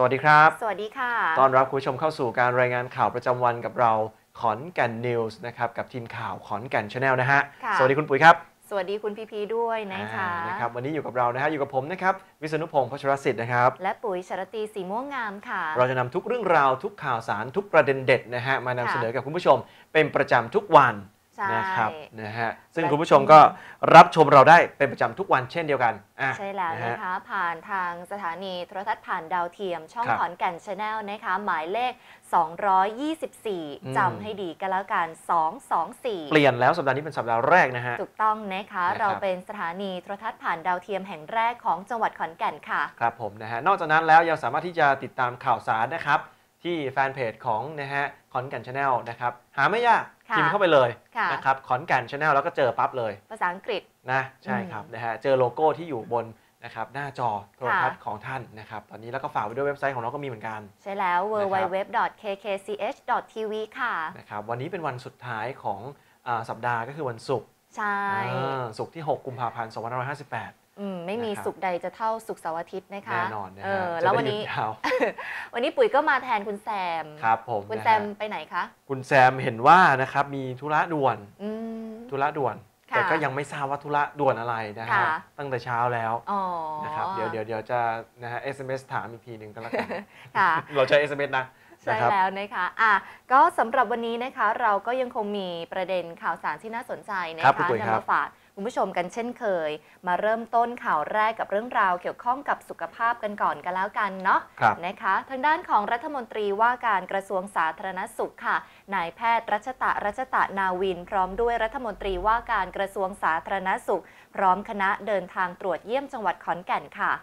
วัสดีครับสวัสดีค่ะต้อนรับคุณผู้ชมเข้าสู่การรายงานข่าวประจำวันกับเราขอนแก่นนิวส์นะครับกับทีมข่าวขอนแก่นชาแนลนะฮะสวัสดีคุณปุ๋ยครับสวัสดีคุณพีด้วยนะคะนะครับวันนี้อยู่กับเรานะฮะอยู่กับผมนะครับวิษณุพงศ์พัชรศิษย์นะครับและปุ๋ยชรตีสีม่วงงามค่ะเราจะนำทุกเรื่องราวทุกข่าวสารทุกประเด็นเด็ดนะฮะมานำเสนอกับคุณผู้ชมเป็นประจำทุกวันนะครับนะฮะซึ่งคุณผู้ชมก็รับชมเราได้เป็นประจำทุกวันเช่นเดียวกันใช่แล้วนะคะผ่านทางสถานีโทรทัศน์ผ่านดาวเทียมช่องขอนแก่นชาแนลนะคะหมายเลข224จำให้ดีกันแล้วกัน224 เปลี่ยนแล้วสัปดาห์นี้เป็นสัปดาห์แรกนะฮะถูกต้องนะคะเราเป็นสถานีโทรทัศน์ผ่านดาวเทียมแห่งแรกของจังหวัดขอนแก่นค่ะครับผมนะฮะนอกจากนั้นแล้วยังสามารถที่จะติดตามข่าวสารนะครับที่แฟนเพจของนะฮะขอนแก่นชาแนลนะครับหาไม่ยากพิมพ์เข้าไปเลยนะครับขอนแก่นชาแนลแล้วก็เจอปั๊บเลยภาษาอังกฤษนะใช่ครับนะฮะเจอโลโก้ที่อยู่บนนะครับหน้าจอโทรทัศน์ของท่านนะครับตอนนี้แล้วก็ฝากไว้ด้วยเว็บไซต์ของเราก็มีเหมือนกันใช่แล้ว www.kkch.tv ค่ะนะครับวันนี้เป็นวันสุดท้ายของสัปดาห์ก็คือวันศุกร์ใช่ศุกร์ที่6กุมภาพันธ์2558 ไม่มีศุกร์ใดจะเท่าศุกร์เสาร์อาทิตย์นะคะแน่นอนนะฮะแล้ววันนี้ปุ๋ยก็มาแทนคุณแซมครับผมคุณแซมไปไหนคะคุณแซมเห็นว่านะครับมีธุระด่วนแต่ก็ยังไม่ทราบว่าธุระด่วนอะไรนะฮะตั้งแต่เช้าแล้วนะครับเดี๋ยวจะนะฮะ SMS ถามอีกทีหนึ่งก็แล้วกันเราใช้ SMS นะใช่แล้วนะคะก็สำหรับวันนี้นะคะเราก็ยังคงมีประเด็นข่าวสารที่น่าสนใจนะคะนำมาฝากคุณผู้ชมกันเช่นเคยมาเริ่มต้นข่าวแรกกับเรื่องราวเกี่ยวข้องกับสุขภาพกันก่อนกันแล้วกันเนาะนะคะทางด้านของรัฐมนตรีว่าการกระทรวงสาธารณสุขค่ะนายแพทย์รัชตะนาวินพร้อมด้วยรัฐมนตรีว่าการกระทรวงสาธารณสุขพร้อมคณะเดินทางตรวจเยี่ยมจังหวัดขอนแก่นค่ะ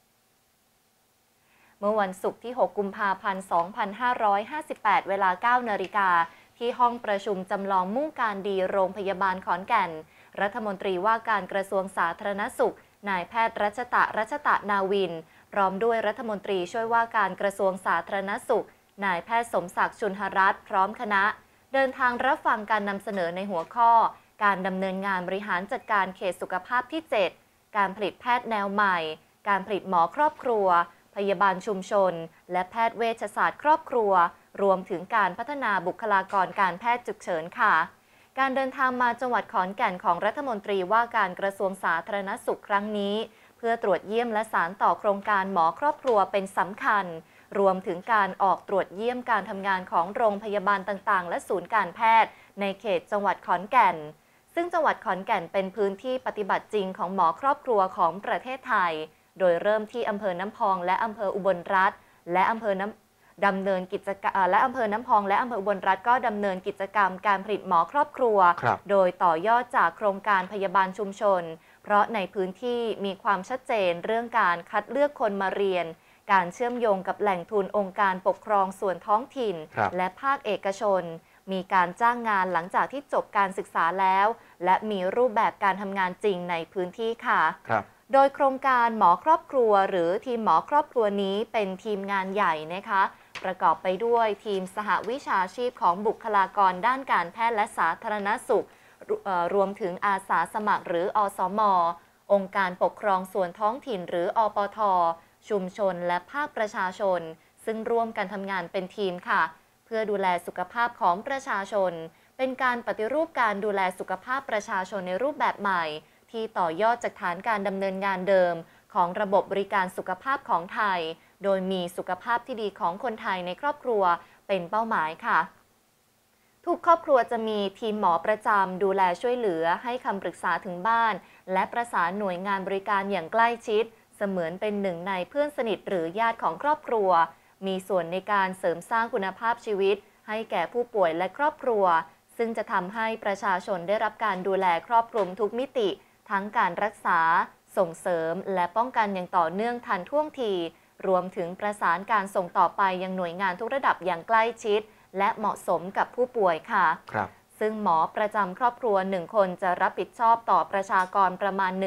เมื่อวันศุกร์ที่6กุมภาพันธ์2558เวลา 9 นาฬิกาที่ห้องประชุมจำลองมุ่งการดีโรงพยาบาลขอนแก่นรัฐมนตรีว่าการกระทรวงสาธารณสุขนายแพทย์รัชตะนาวินพร้อมด้วยรัฐมนตรีช่วยว่าการกระทรวงสาธารณสุขนายแพทย์สมศักดิ์ชุนหรัตน์พร้อมคณะเดินทางรับฟังการนำเสนอในหัวข้อการดำเนินงานบริหารจัดการเขตสุขภาพที่ 7การผลิตแพทย์แนวใหม่การผลิตหมอครอบครัวพยาบาลชุมชนและแพทย์เวชศาสตร์ครอบครัวรวมถึงการพัฒนาบุคลากรการแพทย์ฉุกเฉินค่ะการเดินทางมาจังหวัดขอนแก่นของรัฐมนตรีว่าการกระทรวงสาธารณสุขครั้งนี้เพื่อตรวจเยี่ยมและสานต่อโครงการหมอครอบครัวเป็นสำคัญรวมถึงการออกตรวจเยี่ยมการทำงานของโรงพยาบาลต่างๆและศูนย์การแพทย์ในเขตจังหวัดขอนแก่นซึ่งจังหวัดขอนแก่นเป็นพื้นที่ปฏิบัติจริงของหมอครอบครัวของประเทศไทยโดยเริ่มที่อำเภอน้ำพองและอำเภออุบลรัตน์และอำเภอดำเนินกิจกรรมและอำเภอน้ำพองและอำเภออุบลรัตน์ก็ดำเนินกิจกรรมการผลิตหมอครอบครัวโดยต่อยอดจากโครงการพยาบาลชุมชนเพราะในพื้นที่มีความชัดเจนเรื่องการคัดเลือกคนมาเรียนการเชื่อมโยงกับแหล่งทุนองค์การปกครองส่วนท้องถิ่นและภาคเอกชนมีการจ้างงานหลังจากที่จบการศึกษาแล้วและมีรูปแบบการทำงานจริงในพื้นที่ค่ะโดยโครงการหมอครอบครัวหรือทีมหมอครอบครัวนี้เป็นทีมงานใหญ่นะคะประกอบไปด้วยทีมสหวิชาชีพของบุคลากรด้านการแพทย์และสาธารณสุขรวมถึงอาสาสมัครหรืออสม.องค์การปกครองส่วนท้องถิ่นหรืออปท.ชุมชนและภาคประชาชนซึ่งร่วมกันทำงานเป็นทีมค่ะเพื่อดูแลสุขภาพของประชาชนเป็นการปฏิรูปการดูแลสุขภาพประชาชนในรูปแบบใหม่ที่ต่อยอดจากฐานการดำเนินงานเดิมของระบบบริการสุขภาพของไทยโดยมีสุขภาพที่ดีของคนไทยในครอบครัวเป็นเป้าหมายค่ะทุกครอบครัวจะมีทีมหมอประจำดูแลช่วยเหลือให้คำปรึกษาถึงบ้านและประสานหน่วยงานบริการอย่างใกล้ชิดเสมือนเป็นหนึ่งในเพื่อนสนิทหรือญาติของครอบครัวมีส่วนในการเสริมสร้างคุณภาพชีวิตให้แก่ผู้ป่วยและครอบครัวซึ่งจะทำให้ประชาชนได้รับการดูแลครอบคลุมทุกมิติทั้งการรักษาส่งเสริมและป้องกันอย่างต่อเนื่องทันท่วงทีรวมถึงประสานการส่งต่อไปยังหน่วยงานทุกระดับอย่างใกล้ชิดและเหมาะสมกับผู้ป่วยค่ะซึ่งหมอประจำครอบครัว1คนจะรับผิดชอบต่อประชากรประมาณ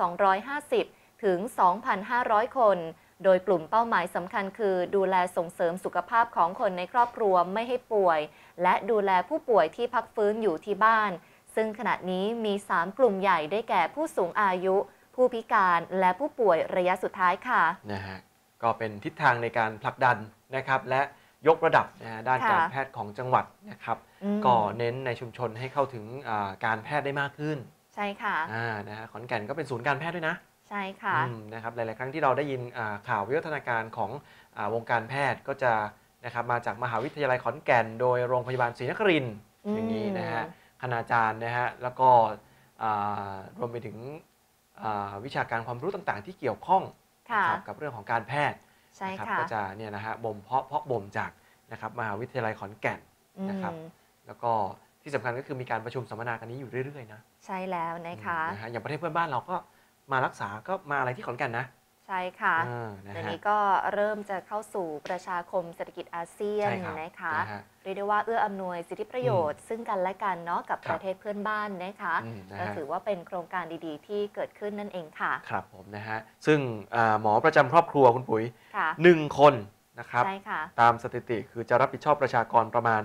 1,250 ถึง 2,500 คนโดยกลุ่มเป้าหมายสำคัญคือดูแลส่งเสริมสุขภาพของคนในครอบครัวไม่ให้ป่วยและดูแลผู้ป่วยที่พักฟื้นอยู่ที่บ้านซึ่งขณะนี้มี3กลุ่มใหญ่ได้แก่ผู้สูงอายุผู้พิการและผู้ป่วยระยะสุดท้ายค่ะนะฮะก็เป็นทิศทางในการผลักดันนะครับและยกระดับด้านการแพทย์ของจังหวัดนะครับก็เน้นในชุมชนให้เข้าถึงการแพทย์ได้มากขึ้นใช่ค่ะนะฮะขอนแก่นก็เป็นศูนย์การแพทย์ด้วยนะใช่ค่ะนะครับหลายๆครั้งที่เราได้ยินข่าววิวัฒนาการของวงการแพทย์ก็จะนะครับมาจากมหาวิทยาลัยขอนแก่นโดยโรงพยาบาลศรีนครินทร์อย่างนี้นะฮะคณาจารย์นะฮะแล้วก็รวมไปถึงวิชาการความรู้ต่างๆที่เกี่ยวข้องกับเรื่องของการแพทย์ก็จะเนี่ยนะฮะบ่มเพาะบ่มจากนะครับมหาวิทยาลัยขอนแก่นนะครับแล้วก็ที่สำคัญก็คือมีการประชุมสัมมนากันนี้อยู่เรื่อยๆนะใช่แล้วนะคะอย่างประเทศเพื่อนบ้านเราก็มารักษาก็มาอะไรที่ขอนแก่นนะใช่ค่ะเดี๋ยวนี้ก็เริ่มจะเข้าสู่ประชาคมเศรษฐกิจอาเซียนนะคะเรียกได้ว่าเอื้ออำนวยสิทธิประโยชน์ซึ่งกันและกันเนาะกับประเทศเพื่อนบ้านนะคะก็ถือว่าเป็นโครงการดีๆที่เกิดขึ้นนั่นเองค่ะครับผมนะฮะซึ่งหมอประจำครอบครัวคุณปุ๋ย1 คนนะครับตามสถิติคือจะรับผิดชอบประชากรประมาณ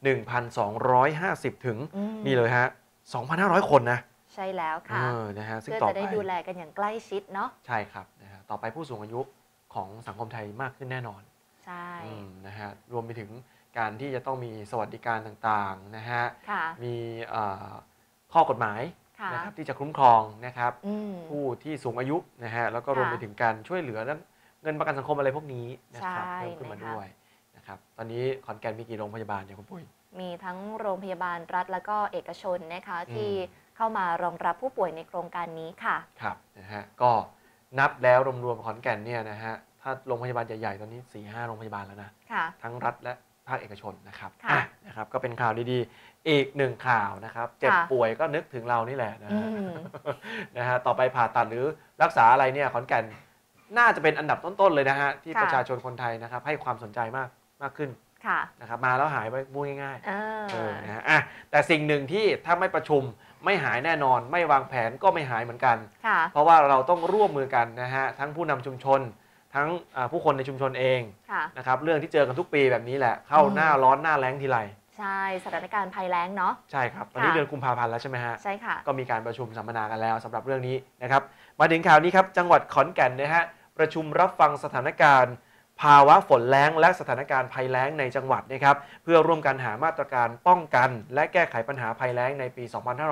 1,250 ถึงนี่เลยฮะ 2,500 คนนะใช่แล้วค่ะนะฮะซึ่งต่อไปจะได้ดูแลกันอย่างใกล้ชิดเนาะใช่ครับนะฮะต่อไปผู้สูงอายุของสังคมไทยมากขึ้นแน่นอนใช่นะฮะรวมไปถึงการที่จะต้องมีสวัสดิการต่างๆนะฮะมีข้อกฎหมายนะครับที่จะคุ้มครองนะครับผู้ที่สูงอายุนะฮะแล้วก็รวมไปถึงการช่วยเหลือเงินประกันสังคมอะไรพวกนี้นะครับเพิ่มขึ้นมาด้วยนะครับตอนนี้ขอนแก่นมีกี่โรงพยาบาลเนี่ยคุณปุ้ยมีทั้งโรงพยาบาลรัฐและก็เอกชนนะคะที่เข้ามารองรับผู้ป่วยในโครงการนี้ค่ะครับนะฮะก็นับแล้วรวมๆขอนแก่นเนี่ยนะฮะถ้าโรงพยาบาลใหญ่ๆตอนนี้ 4-5 โรงพยาบาลแล้วนะทั้งรัฐและภาคเอกชนนะครับนะครับก็เป็นข่าวดีๆอีก1ข่าวนะครับเจ็บป่วยก็นึกถึงเรานี่แหละนะฮะต่อไปผ่าตัดหรือรักษาอะไรเนี่ยขอนแก่นน่าจะเป็นอันดับต้นๆเลยนะฮะที่ประชาชนคนไทยนะครับให้ความสนใจมากขึ้นนะครับมาแล้วหายไปพูดง่ายๆนะฮะแต่สิ่งหนึ่งที่ถ้าไม่ประชุมไม่หายแน่นอนไม่วางแผนก็ไม่หายเหมือนกันเพราะว่าเราต้องร่วมมือกันนะฮะทั้งผู้นำชุมชนทั้งผู้คนในชุมชนเองนะครับเรื่องที่เจอกันทุกปีแบบนี้แหละเข้าหน้าร้อนหน้าแล้งทีไรใช่สถานการณ์ภัยแล้งเนาะใช่ครับตอนนี้เดือนกุมภาพันธ์แล้วใช่ไหมฮะใช่ค่ะก็มีการประชุมสัมมนากันแล้วสำหรับเรื่องนี้นะครับมาถึงข่าวนี้ครับจังหวัดขอนแก่นนะฮะประชุมรับฟังสถานการณ์ภาวะฝนแล้งและสถานการณ์ภัยแล้งในจังหวัดนะครับเพื่อร่วมกันหามาตรการป้องกันและแก้ไขปัญหาภัยแล้งในปี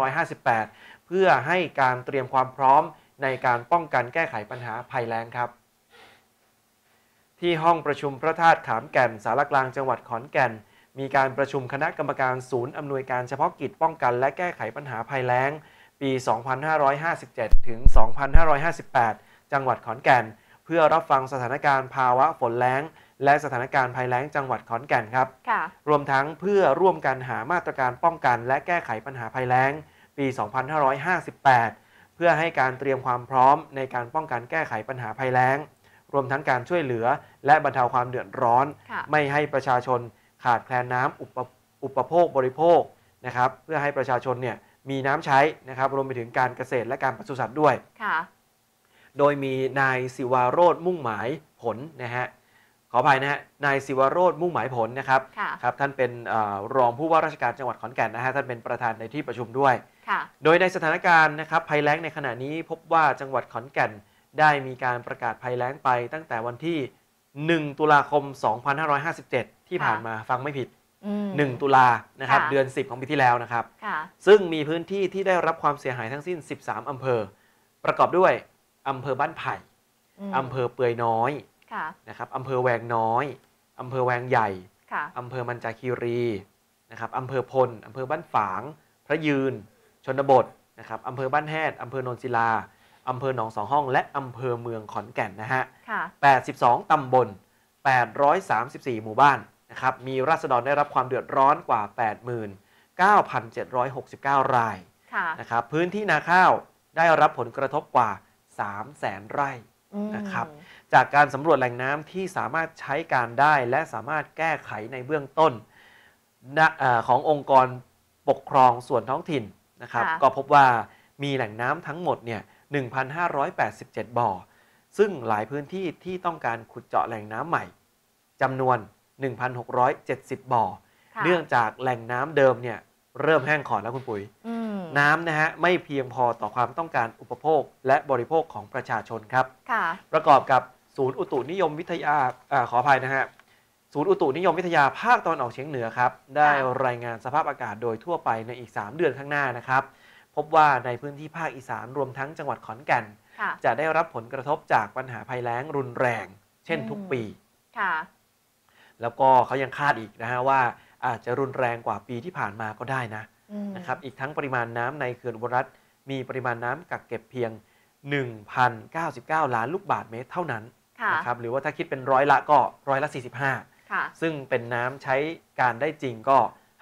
2558 เพื่อให้การเตรียมความพร้อมในการป้องกันแก้ไขปัญหาภัยแล้งครับที่ห้องประชุมพระธาตุขามแก่นสารกลางจังหวัดขอนแก่นมีการประชุมคณะกรรมการศูนย์อำนวยการเฉพาะกิจป้องกันและแก้ไขปัญหาภัยแล้งปี 2557 ถึง 2558 จังหวัดขอนแก่นเพื่อรับฟังสถานการณ์ภาวะฝนแล้งและสถานการณ์ภัยแล้งจังหวัดขอนแก่นครับรวมทั้งเพื่อร่วมกันหามาตรการป้องกันและแก้ไขปัญหาภัยแล้งปี 2558 เพื่อให้การเตรียมความพร้อมในการป้องกันแก้ไขปัญหาภัยแล้งรวมทั้งการช่วยเหลือและบรรเทาความเดือดร้อนไม่ให้ประชาชนขาดแคลนน้ำอุปโภคบริโภคนะครับเพื่อให้ประชาชนเนี่ยมีน้ำใช้นะครับรวมไปถึงการเกษตรและการปศุสัตว์ด้วยโดยมีนายศิวาโรจน์มุ่งหมายผลนะฮะขออภัยนะฮะนายศิวาโรจน์มุ่งหมายผลนะครับครับท่านเป็นรองผู้ว่าราชการจังหวัดขอนแก่นนะฮะท่านเป็นประธานในที่ประชุมด้วยโดยในสถานการณ์นะครับภัยแล้งในขณะนี้พบว่าจังหวัดขอนแก่นได้มีการประกาศภัยแล้งไปตั้งแต่วันที่1 ตุลาคม 2557 ที่ผ่านมาฟังไม่ผิด1 ตุลานะครับเดือน 10 ของปีที่แล้วนะครับซึ่งมีพื้นที่ที่ได้รับความเสียหายทั้งสิ้น 13 อำเภอประกอบด้วยอำเภอบ้านไผ่อำเภอเปือยน้อยนะครับอำเภอแวงน้อยอำเภอแวงใหญ่อำเภอมันจาคีรีนะครับอำเภอพลอำเภอบ้านฝางพระยืนชนบทนะครับอำเภอบ้านแฮดอำเภอโนนศิลาอำเภอหนองสองห้องและอำเภอเมืองขอนแก่นนะฮะ82 ตำบล834 หมู่บ้านนะครับมีราษฎรได้รับความเดือดร้อนกว่า 89,769 รายนะครับพื้นที่นาข้าวได้รับผลกระทบกว่า 300,000 ไร่นะครับจากการสำรวจแหล่งน้ำที่สามารถใช้การได้และสามารถแก้ไขในเบื้องต้นขององค์กรปกครองส่วนท้องถิ่นนะครับก็พบว่ามีแหล่งน้ำทั้งหมดเนี่ย 1,587 บ่อซึ่งหลายพื้นที่ที่ต้องการขุดเจาะแหล่งน้ำใหม่จำนวน 1,670 บ่อเนื่องจากแหล่งน้ำเดิมเนี่ยเริ่มแห้งขอดแล้วคุณปุ๋ยน้ำนะฮะไม่เพียงพอต่อความต้องการอุปโภคและบริโภคของประชาชนครับประกอบกับศูนย์อุตุนิยมวิทยาขออภัยนะฮะศูนย์อุตุนิยมวิทยาภาคตะวันออกเฉียงเหนือครับได้รายงานสภาพอากาศโดยทั่วไปในอีก3 เดือนข้างหน้านะครับพบว่าในพื้นที่ภาคอีสานรวมทั้งจังหวัดขอนแก่นจะได้รับผลกระทบจากปัญหาภัยแล้งรุนแรงเช่นทุกปีแล้วก็เขายังคาดอีกนะฮะว่าอาจจะรุนแรงกว่าปีที่ผ่านมาก็ได้นะครับอีกทั้งปริมาณน้ำในเขื่อนอุบลรัฐมีปริมาณน้ำกักเก็บเพียง 1,099 ล้านลูกบาศก์เมตรเท่านั้นนะครับหรือว่าถ้าคิดเป็นร้อยละก็45%ซึ่งเป็นน้ำใช้การได้จริงก็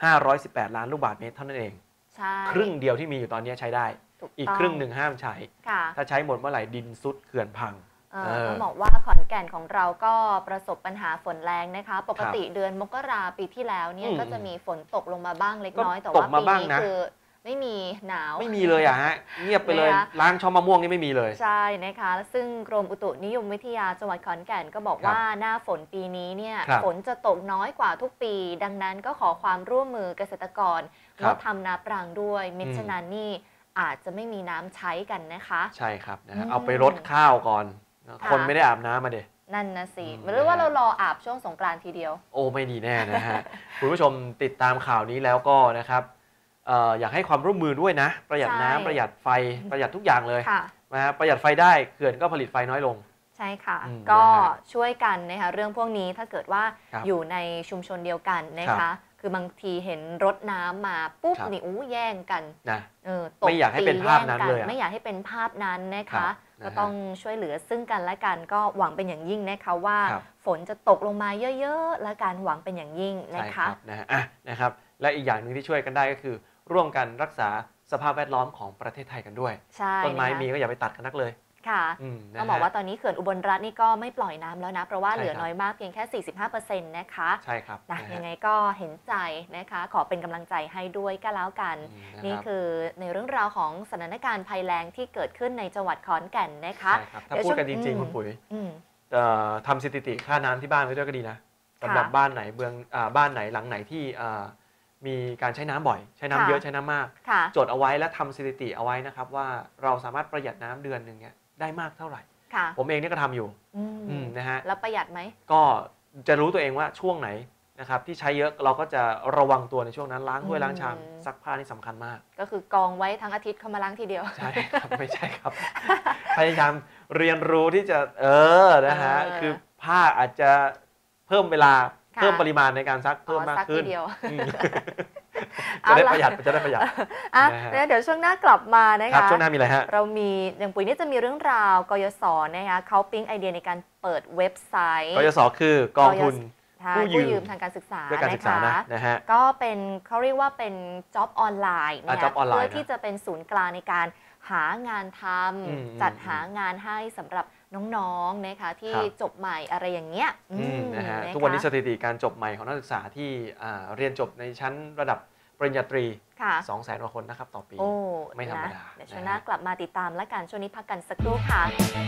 518 ล้านลูกบาศก์เมตรเท่านั้นเองครึ่งเดียวที่มีอยู่ตอนนี้ใช้ได้อีกครึ่งหนึ่งห้ามใช้ถ้าใช้หมดเมื่อไหร่ดินซุดเขื่อนพังต้องบอกว่าขอนแก่นของเราก็ประสบปัญหาฝนแรงนะคะปกติเดือนมกราปีที่แล้วเนี่ยก็จะมีฝนตกลงมาบ้างเล็กน้อยแต่ว่าปีนี้คือไม่มีหนาวไม่มีเลยฮะเงียบไปเลยล้างช่อมะม่วงนี่ไม่มีเลยใช่นะคะซึ่งกรมอุตุนิยมวิทยาจังหวัดขอนแก่นก็บอกว่าหน้าฝนปีนี้เนี่ยฝนจะตกน้อยกว่าทุกปีดังนั้นก็ขอความร่วมมือเกษตรกรงดทำนาปรังด้วยมิฉะนั้นนี่อาจจะไม่มีน้ำใช้กันนะคะใช่ครับนะเอาไปรดข้าวก่อนคนไม่ได้อาบน้ำมาเด็นั่นนะสิหรือว่าเรารออาบช่วงสงกรานต์ทีเดียวโอ้ไม่ดีแน่นะฮะ คุณผู้ชมติดตามข่าวนี้แล้วก็นะครับอยากให้ความร่วมมือด้วยนะประหยัดน้ำประหยัดไฟประหยัดทุกอย่างเลยนะประหยัดไฟได้เขื่อนก็ผลิตไฟน้อยลงใช่ค่ะก็ช่วยกันนะคะเรื่องพวกนี้ถ้าเกิดว่าอยู่ในชุมชนเดียวกันนะคะคือบางทีเห็นรถน้ำมาปุ๊บนี่แย่งกันนะไม่อยากให้เป็นภาพนั้นเลยไม่อยากให้เป็นภาพนั้นนะคะก็ต้องช่วยเหลือซึ่งกันและกันก็หวังเป็นอย่างยิ่งนะคะว่าฝนจะตกลงมาเยอะๆและการหวังเป็นอย่างยิ่งนะคะนะครับและอีกอย่างหนึ่งที่ช่วยกันได้ก็คือร่วมกันรักษาสภาพแวดล้อมของประเทศไทยกันด้วยต้นไม้มีก็อย่าไปตัดกันนักเลยค่ะต้องบอกว่าตอนนี้เขื่อนอุบลรัฐนี่ก็ไม่ปล่อยน้ำแล้วนะเพราะว่าเหลือน้อยมากเพียงแค่ 45% นะคะใช่ครับยังไงก็เห็นใจนะคะขอเป็นกำลังใจให้ด้วยก็แล้วกันนี่คือในเรื่องราวของสถานการณ์ภัยแล้งที่เกิดขึ้นในจังหวัดขอนแก่นนะคะถ้าพูดกันจริงๆคุณปุ๋ยทำสถิติค่าน้ำที่บ้านไว้ด้วยก็ดีนะสำหรับบ้านไหนบ้านไหนหลังไหนที่มีการใช้น้ำบ่อยใช้น้ำเยอะใช้น้ำมากจดเอาไว้และทำสถิติเอาไว้นะครับว่าเราสามารถประหยัดน้ำเดือนหนึ่งเนี่ยได้มากเท่าไหร่ผมเองนี่ก็ทำอยู่นะฮะแล้วประหยัดไหมก็จะรู้ตัวเองว่าช่วงไหนนะครับที่ใช้เยอะเราก็จะระวังตัวในช่วงนั้นล้างถ้วยล้างชามซักผ้านี่สำคัญมากก็คือกองไว้ทั้งอาทิตย์เข้ามาล้างทีเดียวใช่ครับไม่ใช่ครับพยายามเรียนรู้ที่จะนะฮะคือผ้าอาจจะเพิ่มเวลาเพิ่มปริมาณในการซักเพิ่มมากขึ้นจะได้ประหยัดเดี๋ยวช่วงหน้ากลับมานะคะช่วงหน้ามีอะไรฮะเรามีอย่างปุ๋ยนี่จะมีเรื่องราวกยศนะคะเขาปิ๊งไอเดียในการเปิดเว็บไซต์กยศคือกองทุนผู้ยืมทางการศึกษานะฮะก็เป็นเขาเรียกว่าเป็นจ็อบออนไลน์นะคะเพื่อที่จะเป็นศูนย์กลางในการหางานทำจัดหางานให้สำหรับน้องๆนะคะที่จบใหม่อะไรอย่างเงี้ยนะฮะทุกวันนี้สถิติการจบใหม่ของนักศึกษาที่เรียนจบในชั้นระดับปริญญาตรี 200,000 กว่าคนนะครับต่อปีไม่ธรรมดาเดี๋ยวช่วงหน้ากลับมาติดตามและกันช่วงนี้พักกันสักครู่ค่ะ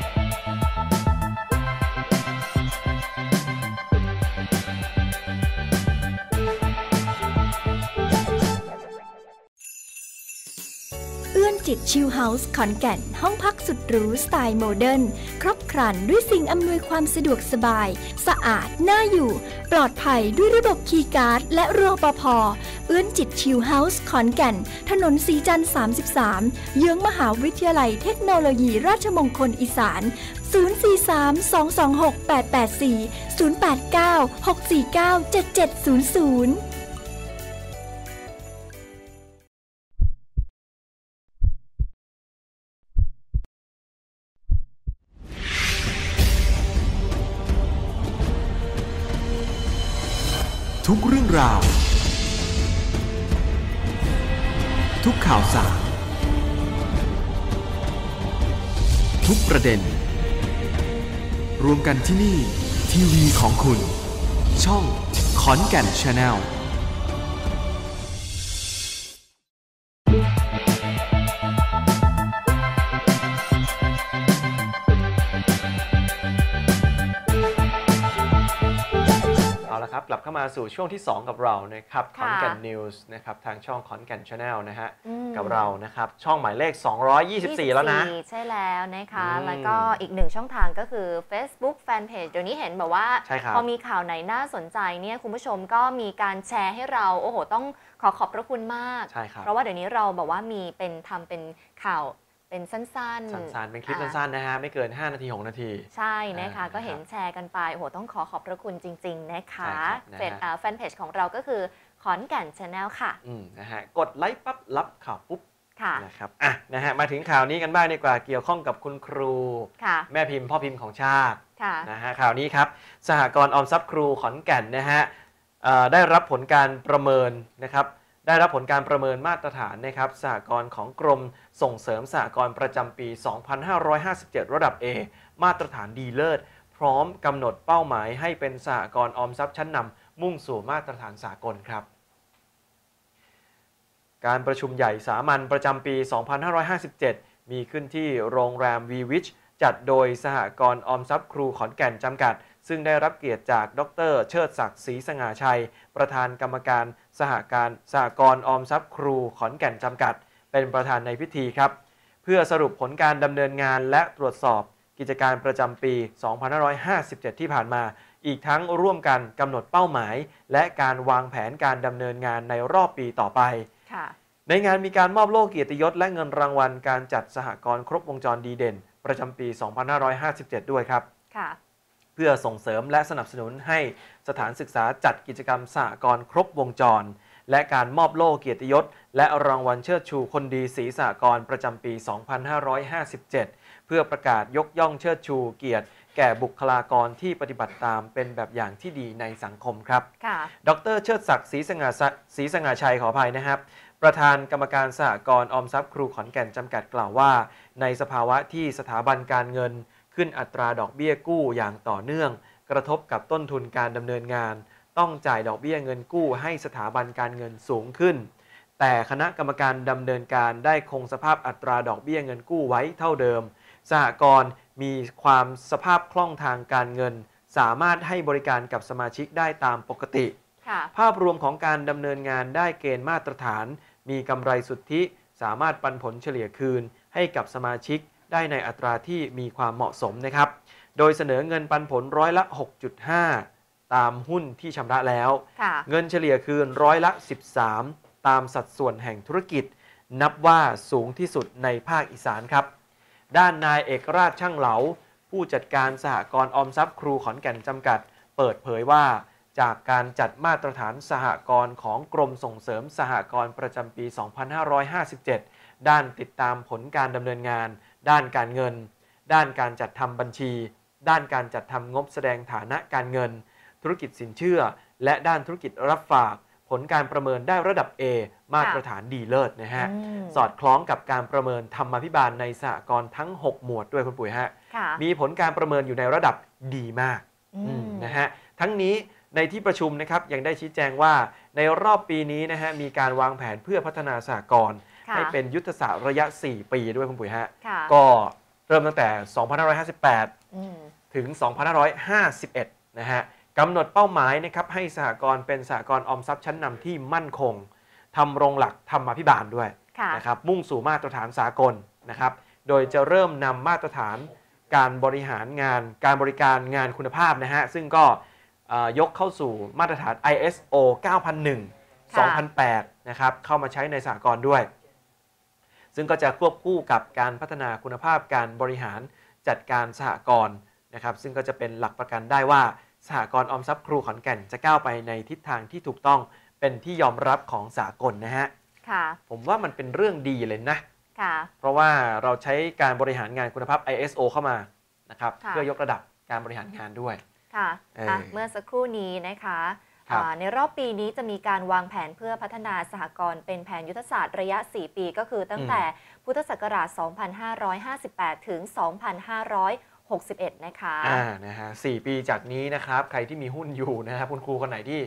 เอื้อนจิตชิลเฮาส์ขอนแก่นห้องพักสุดหรูสไตล์โมเดิร์นครบครันด้วยสิ่งอำนวยความสะดวกสบายสะอาดน่าอยู่ปลอดภัยด้วยระบบคีย์การ์ดและรปภ.เอื้อนจิตชิลเฮาส์ขอนแก่นถนนศรีจันทร์33เยื้องมหาวิทยาลัยเทคโนโลยีราชมงคลอีสาน043-226-8840 089-649-7700 ทุกเรื่องราวทุกข่าวสารทุกประเด็นรวมกันที่นี่ทีวีของคุณช่องขอนแก่น Channel ครับกลับเข้ามาสู่ช่วงที่ 2 กับเรานะครับขอนแก่นนิวส์นะครับทางช่องขอนแก่น Channel นะฮะกับเรานะครับช่องหมายเลข224แล้วนะใช่แล้วนะคะแล้วก็อีกหนึ่งช่องทางก็คือ Facebook Fanpage เดี๋ยวนี้เห็นแบบว่าพอมีข่าวไหนน่าสนใจเนี่ยคุณผู้ชมก็มีการแชร์ให้เราโอ้โหต้องขอบพระคุณมากเพราะว่าเดี๋ยวนี้เราแบบว่ามีเป็นทำเป็นข่าวเป็นสั้นๆเป็นคลิปสั้นๆนะฮะไม่เกิน5 นาที6 นาทีใช่นะคะก็เห็นแชร์กันไปโอ้โหต้องขอบพระคุณจริงๆนะคะแฟนเพจของเราก็คือขอนแก่น Channel ค่ะนะฮะกดไลค์ปั๊บรับข่าวปุ๊บนะครับนะฮะมาถึงข่าวนี้กันบ้างดีกว่าเกี่ยวข้องกับคุณครูแม่พิมพ์พ่อพิมพ์ของชาตินะฮะข่าวนี้ครับสหกรณ์ออมทรัพย์ครูขอนแก่นนะฮะได้รับผลการประเมินนะครับได้รับผลการประเมินมาตรฐานนะครับสหกรณ์ของกรมส่งเสริมสหกรณ์ประจำปี 2557 ระดับ A มาตรฐานดีเลิศพร้อมกำหนดเป้าหมายให้เป็นสหกรณ์ออมทรัพย์ชั้นนำมุ่งสู่มาตรฐานสากลครับการประชุมใหญ่สามัญประจำปี 2557 มีขึ้นที่โรงแรมวีวิชจัดโดยสหกรณ์ออมทรัพย์ครูขอนแก่นจำกัดซึ่งได้รับเกียรติจากดร.เชิดศักดิ์ศรีสง่าชัยประธานกรรมการสหกรณ์ออมทรัพย์ครูขอนแก่นจำกัดเป็นประธานในพิธีครับเพื่อสรุปผลการดำเนินงานและตรวจสอบกิจการประจำปี 2557 ที่ผ่านมาอีกทั้งร่วมกันกำหนดเป้าหมายและการวางแผนการดำเนินงานในรอบปีต่อไปในงานมีการมอบโล่เกียรติยศและเงินรางวัลการจัดสหกรณ์ครบวงจรดีเด่นประจำปี 2557 ด้วยครับเพื่อส่งเสริมและสนับสนุนให้สถานศึกษาจัดกิจกรรมสหกรณ์ครบวงจรและการมอบโล่เกียรติยศและรางวัลเชิดชูคนดีศรีสหกรณ์ประจำปี 2557 เพื่อประกาศยกย่องเชิดชูเกียรติแก่บุคลากรที่ปฏิบัติตามเป็นแบบอย่างที่ดีในสังคมครับดร.เชิดศักดิ์ศรีสง่าชัยขออภัยนะครับประธานกรรมการสหกรณ์ออมทรัพย์ครูขอนแก่นจำกัดกล่าวว่าในสภาวะที่สถาบันการเงินขึ้นอัตราดอกเบี้ยกู้อย่างต่อเนื่องกระทบกับต้นทุนการดำเนินงานต้องจ่ายดอกเบี้ยเงินกู้ให้สถาบันการเงินสูงขึ้นแต่คณะกรรมการดำเนินการได้คงสภาพอัตราดอกเบี้ยเงินกู้ไว้เท่าเดิมสหกรณ์มีความสภาพคล่องทางการเงินสามารถให้บริการกับสมาชิกได้ตามปกติภาพรวมของการดำเนินงานได้เกณฑ์มาตรฐานมีกำไรสุทธิสามารถปันผลเฉลี่ยคืนให้กับสมาชิกได้ในอัตราที่มีความเหมาะสมนะครับโดยเสนอเงินปันผลร้อยละ 6.5 ตามหุ้นที่ชำระแล้วเงินเฉลี่ยคืนร้อยละ 13 ตามสัดส่วนแห่งธุรกิจนับว่าสูงที่สุดในภาคอีสานครับด้านนายเอกราชช่างเหลาผู้จัดการสหกรณ์ออมทรัพย์ครูขอนแก่นจำกัดเปิดเผยว่าจากการจัดมาตรฐานสหกรณ์ของกรมส่งเสริมสหกรณ์ประจำปี 2557 ด้านติดตามผลการดำเนินงานด้านการเงินด้านการจัดทำบัญชีด้านการจัดทำงบแสดงฐานะการเงินธุรกิจสินเชื่อและด้านธุรกิจรับฝากผลการประเมินได้ระดับ A มาตรฐานดีเลิศนะฮะสอดคล้องกับการประเมินธรรมาภิบาลในสหกรณ์ทั้ง6หมวดด้วยคุณปุ๋ยฮะมีผลการประเมินอยู่ในระดับดีมากนะฮะทั้งนี้ในที่ประชุมนะครับยังได้ชี้แจงว่าในรอบปีนี้นะฮะมีการวางแผนเพื่อพัฒนาสหกรณ์ให้เป็นยุทธศาสตร์ระยะ4ปีด้วยคุณปุ๋ยฮะก็เริ่มตั้งแต่ 2558 ถึง 2551 นะฮะกำหนดเป้าหมายนะครับให้สหกรณ์เป็นสหกรณ์ออมทรัพย์ชั้นนำที่มั่นคงทำรงหลักธรรมาภิบาลด้วยนะครับมุ่งสู่มาตรฐานสากลนะครับโดยจะเริ่มนำมาตรฐานการบริหารงานการบริการงานคุณภาพนะฮะซึ่งก็ยกเข้าสู่มาตรฐาน ISO 9001 2008 นะครับเข้ามาใช้ในสหกรณ์ด้วยซึ่งก็จะควบคู่กับการพัฒนาคุณภาพการบริหารจัดการสหกรณ์นะครับซึ่งก็จะเป็นหลักประกันได้ว่าสหกรณ์ออมทรัพย์ครูขอนแก่นจะก้าวไปในทิศทางที่ถูกต้องเป็นที่ยอมรับของสากลนะฮะผมว่ามันเป็นเรื่องดีเลยนะเพราะว่าเราใช้การบริหารงานคุณภาพ ISO เข้ามานะครับเพื่อยกระดับการบริหารงานด้วยค่ะเมื่อสักครู่นี้นะคะในรอบปีนี้จะมีการวางแผนเพื่อพัฒนาสหกรณ์เป็นแผนยุทธศาสตร์ระยะ4ปีก็คือตั้งแต่พุทธศักราช 2558 ถึง 2561 นะคะนะฮะ4ปีจากนี้นะครับใครที่มีหุ้นอยู่นะครับคุณครูคนไหนที่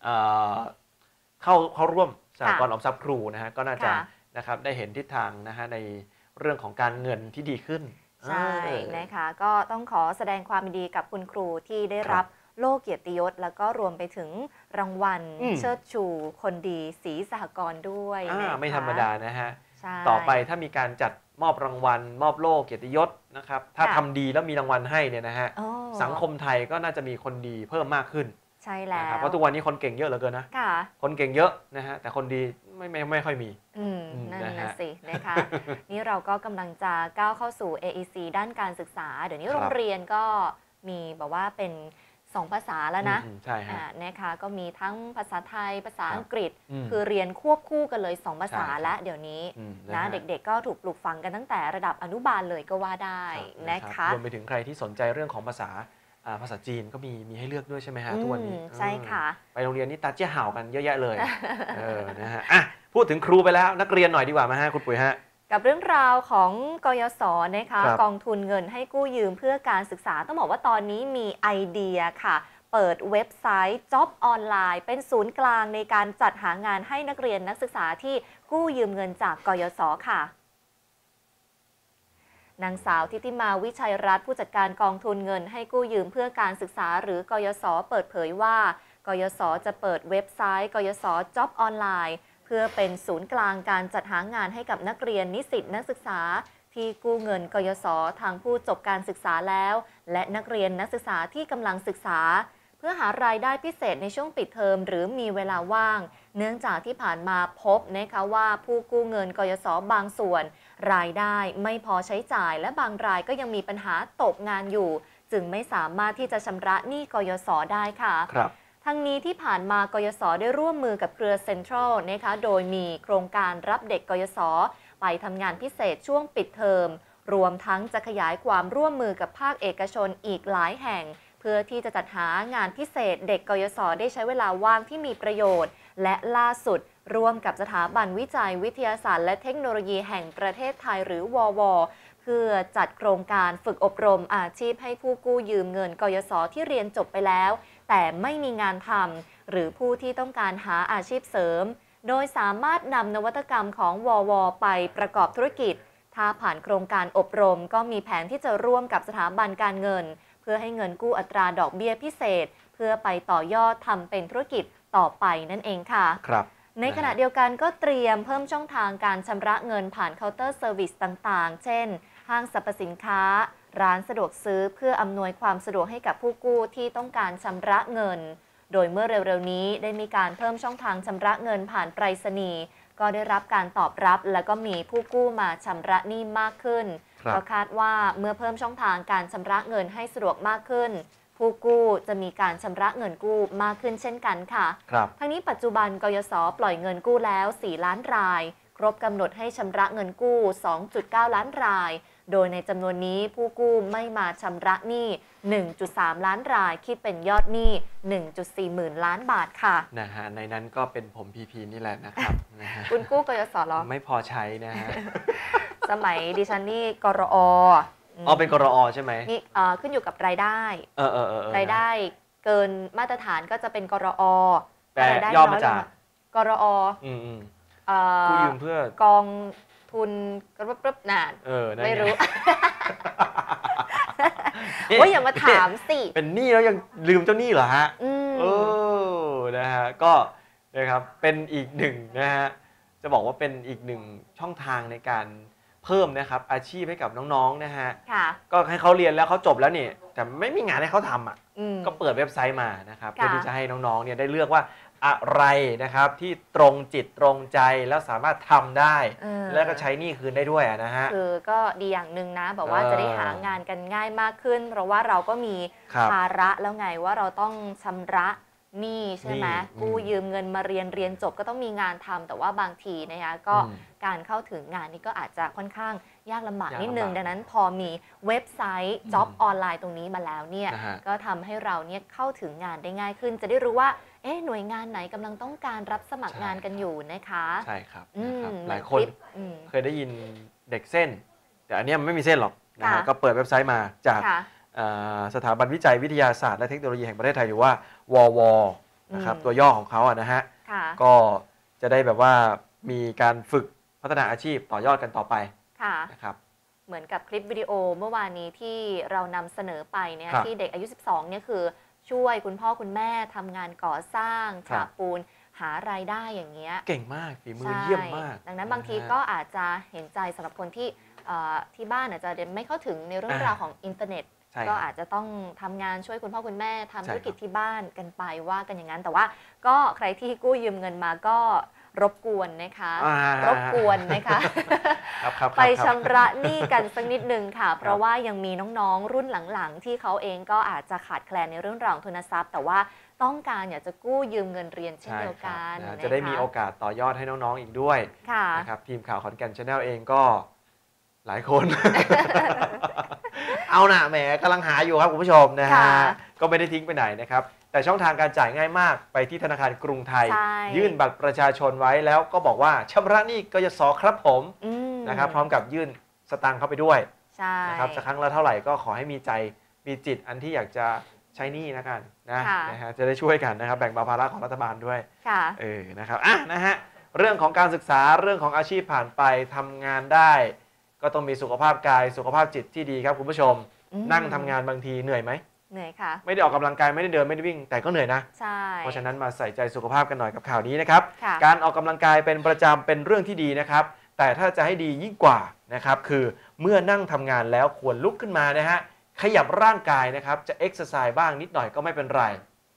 เข้าร่วมสหกรณ์ออมทรัพย์ครูนะฮะก็น่าจะนะครับได้เห็นทิศทางนะฮะในเรื่องของการเงินที่ดีขึ้นใช่นะคะก็ต้องขอแสดงความยินดีกับคุณครูที่ได้รับโล่เกียรติยศแล้วก็รวมไปถึงรางวัลเชิดชูคนดีศรีสหกรณ์ด้วยไม่ธรรมดานะฮะใช่ต่อไปถ้ามีการจัดมอบรางวัลมอบโล่เกียรติยศนะครับถ้าทำดีแล้วมีรางวัลให้เนี่ยนะฮะสังคมไทยก็น่าจะมีคนดีเพิ่มมากขึ้นใช่แล้วเพราะทุกวันนี้คนเก่งเยอะเหลือเกินนะคนเก่งเยอะนะฮะแต่คนดีไม่ค่อยมีนั่นนะสินะคะนี่เราก็กำลังจะก้าวเข้าสู่ AEC ด้านการศึกษาเดี๋ยวนี้โรงเรียนก็มีแบบว่าเป็น2 ภาษาแล้วนะใช่นะคะก็มีทั้งภาษาไทยภาษาอังกฤษคือเรียนควบคู่กันเลย2 ภาษาและเดี๋ยวนี้นะเด็กๆก็ถูกปลูกฝังกันตั้งแต่ระดับอนุบาลเลยก็ว่าได้นะคะรวมไปถึงใครที่สนใจเรื่องของภาษาจีนก็มีให้เลือกด้วยใช่ไหมฮะทุกวันนี้ใช่ค่ะไปโรงเรียนนี่ตาเจี้ยห่าวกันเยอะแยะเลยนะฮะพูดถึงครูไปแล้วนักเรียนหน่อยดีกว่าไหมฮะคุณปุ๋ยฮะกับเรื่องราวของกยศนะคะกองทุนเงินให้กู้ยืมเพื่อการศึกษาต้องบอกว่าตอนนี้มีไอเดียค่ะเปิดเว็บไซต์ Job ออนไลน์เป็นศูนย์กลางในการจัดหางานให้นักเรียนนักศึกษาที่กู้ยืมเงินจากกยศค่ะนางสาวทิติมาวิชัยรัตน์ผู้จัดการกองทุนเงินให้กู้ยืมเพื่อการศึกษาหรือกยศเปิดเผยว่ากยศจะเปิดเว็บไซต์กยศ Job ออนไลน์เพื่อเป็นศูนย์กลางการจัดหางานให้กับนักเรียนนิสิตนักศึกษาที่กู้เงินกยศทางผู้จบการศึกษาแล้วและนักเรียนนักศึกษาที่กำลังศึกษาเพื่อหารายได้พิเศษในช่วงปิดเทอมหรือมีเวลาว่างเนื่องจากที่ผ่านมาพบนะคะว่าผู้กู้เงินกยศบางส่วนรายได้ไม่พอใช้จ่ายและบางรายก็ยังมีปัญหาตกงานอยู่จึงไม่สามารถที่จะชำระหนี้กยศได้ค่ะทั้งนี้ที่ผ่านมากยศได้ร่วมมือกับเครือเซ็นทรัลนะคะโดยมีโครงการรับเด็กกยศไปทำงานพิเศษช่วงปิดเทอมรวมทั้งจะขยายความร่วมมือกับภาคเอกชนอีกหลายแห่งเพื่อที่จะจัดหางานพิเศษเด็กกยศได้ใช้เวลาว่างที่มีประโยชน์และล่าสุดร่วมกับสถาบันวิจัยวิทยาศาสตร์และเทคโนโลยีแห่งประเทศไทยหรือวว.เพื่อจัดโครงการฝึกอบรมอาชีพให้ผู้กู้ยืมเงินกยศที่เรียนจบไปแล้วแต่ไม่มีงานทำหรือผู้ที่ต้องการหาอาชีพเสริมโดยสามารถนำนวัตกรรมของวว.ไปประกอบธุรกิจถ้าผ่านโครงการอบรมก็มีแผนที่จะร่วมกับสถาบันการเงินเพื่อให้เงินกู้อัตราดอกเบี้ยพิเศษเพื่อไปต่อยอดทำเป็นธุรกิจต่อไปนั่นเองค่ะครับในขณะเดียวกันก็เตรียมเพิ่มช่องทางการชำระเงินผ่านเคาน์เตอร์เซอร์วิสต่างๆเช่นห้างสรรพสินค้าร้านสะดวกซื้อเพื่ออำนวยความสะดวกให้กับผู้กู้ที่ต้องการชำระเงินโดยเมื่อเร็วๆนี้ได้มีการเพิ่มช่องทางชำระเงินผ่านไปรษณีย์ก็ได้รับการตอบรับและก็มีผู้กู้มาชำระหนี้มากขึ้นก็คาดว่าเมื่อเพิ่มช่องทางการชำระเงินให้สะดวกมากขึ้นผู้กู้จะมีการชำระเงินกู้มากขึ้นเช่นกันค่ะทั้งนี้ปัจจุบันกยศปล่อยเงินกู้แล้ว4 ล้านรายครบกำหนดให้ชำระเงินกู้ 2.9 ล้านรายโดยในจำนวนนี้ผู้กู้ไม่มาชำระหนี้ 1.3 ล้านรายคิดเป็นยอดหนี้ 1.4 หมื่นล้านบาทค่ะนะฮะในนั้นก็เป็นผมพีพีนี่แหละนะครับคุณกู้กยศหรอไม่พอใช้นะฮะสมัยดิฉันนี่กรอเป็นกรอใช่ไหมนี่ขึ้นอยู่กับรายได้รายได้เกินมาตรฐานก็จะเป็นกรอแต่ย่อมาจากกรอกู้ยืมเพื่อกองทุนกระปึ๊บๆนานไม่รู้ว่าอย่ามาถามสิเป็นหนี้แล้วยังลืมเจ้าหนี้เหรอฮะนะฮะก็นะครับเป็นอีกหนึ่งนะฮะจะบอกว่าเป็นอีกหนึ่งช่องทางในการเพิ่มนะครับอาชีพให้กับน้องๆนะฮะก็ให้เขาเรียนแล้วเขาจบแล้วนี่แต่ไม่มีงานให้เขาทำก็เปิดเว็บไซต์มานะครับเพื่อที่จะให้น้องๆเนี่ยได้เลือกว่าอะไรนะครับที่ตรงจิตตรงใจแล้วสามารถทำได้แล้วก็ใช้หนี้คืนได้ด้วยนะฮะคือก็ดีอย่างหนึ่งนะบอกว่าจะได้หางานกันง่ายมากขึ้นเพราะว่าเราก็มีภาระแล้วไงว่าเราต้องชำระหนี้ใช่ไหมกู้ยืมเงินมาเรียนจบก็ต้องมีงานทำแต่ว่าบางทีนะคะก็การเข้าถึงงานนี้ก็อาจจะค่อนข้างยากลำบากนิดนึงดังนั้นพอมีเว็บไซต์ Job ออนไลน์ตรงนี้มาแล้วเนี่ยก็ทำให้เราเนี่ยเข้าถึงงานได้ง่ายขึ้นจะได้รู้ว่าหน่วยงานไหนกำลังต้องการรับสมัครงานกันอยู่นะคะใช่ครับหลายคนเคยได้ยินเด็กเส้นแต่อันนี้มันไม่มีเส้นหรอกนะฮะก็เปิดเว็บไซต์มาจากสถาบันวิจัยวิทยาศาสตร์และเทคโนโลยีแห่งประเทศไทยหรือว่าวว.นะครับตัวย่อของเขานะฮะก็จะได้แบบว่ามีการฝึกพัฒนาอาชีพต่อยอดกันต่อไปนะครับเหมือนกับคลิปวิดีโอเมื่อวานนี้ที่เรานำเสนอไปเนี่ยที่เด็กอายุ12เนี่ยคือช่วยคุณพ่อคุณแม่ทำงานก่อสร้างฉาบปูนหารายได้อย่างเงี้ยเก่งมากฝีมือเยี่ยมมากดังนั้นบางทีก็อาจจะเห็นใจสำหรับคนที่บ้านอาจจะไม่เข้าถึงในเรื่องราวของอินเทอร์เน็ตก็อาจจะต้องทำงานช่วยคุณพ่อคุณแม่ทำธุรกิจที่บ้านกันไปว่ากันอย่างนั้นแต่ว่าก็ใครที่กู้ยืมเงินมาก็รบกวนนะคะรบกวนนะคะไปชำระหนี้กันสักนิดนึงค่ะเพราะว่ายังมีน้องๆรุ่นหลังๆที่เขาเองก็อาจจะขาดแคลนในเรื่องราวทุนทรัพย์แต่ว่าต้องการอยากจะกู้ยืมเงินเรียนเช่นเดียวกันจะได้มีโอกาสต่อยอดให้น้องๆอีกด้วยนะครับทีมข่าวขอนแก่น Channel เองก็หลายคน เอาหน่ะแหมกำลังหาอยู่ครับคุณผู้ชมนะฮะก็ไม่ได้ทิ้งไปไหนนะครับแต่ช่องทางการจ่ายง่ายมากไปที่ธนาคารกรุงไทยยื่นบัตรประชาชนไว้แล้วก็บอกว่าชำระหนี้กยศครับผมนะครับพร้อมกับยื่นสตางค์เข้าไปด้วยนะครับสักครั้งละเท่าไหร่ก็ขอให้มีใจมีจิตอันที่อยากจะใช้หนี้นะกันนะฮะจะได้ช่วยกันนะครับแบ่งเบาภาระของรัฐบาลด้วยนะครับนะฮะเรื่องของการศึกษาเรื่องของอาชีพผ่านไปทำงานได้ก็ต้องมีสุขภาพกายสุขภาพจิตที่ดีครับคุณผู้ชมนั่งทำงานบางทีเหนื่อยไหมเหนื่อยค่ะไม่ได้ออกกำลังกายไม่ได้เดินไม่ได้วิ่งแต่ก็เหนื่อยนะใช่เพราะฉะนั้นมาใส่ใจสุขภาพกันหน่อยกับข่าวนี้นะครับการออกกำลังกายเป็นประจำเป็นเรื่องที่ดีนะครับแต่ถ้าจะให้ดียิ่งกว่านะครับคือเมื่อนั่งทำงานแล้วควรลุกขึ้นมานะฮะขยับร่างกายนะครับจะเอ็กซ์ไซส์บ้างนิดหน่อยก็ไม่เป็นไร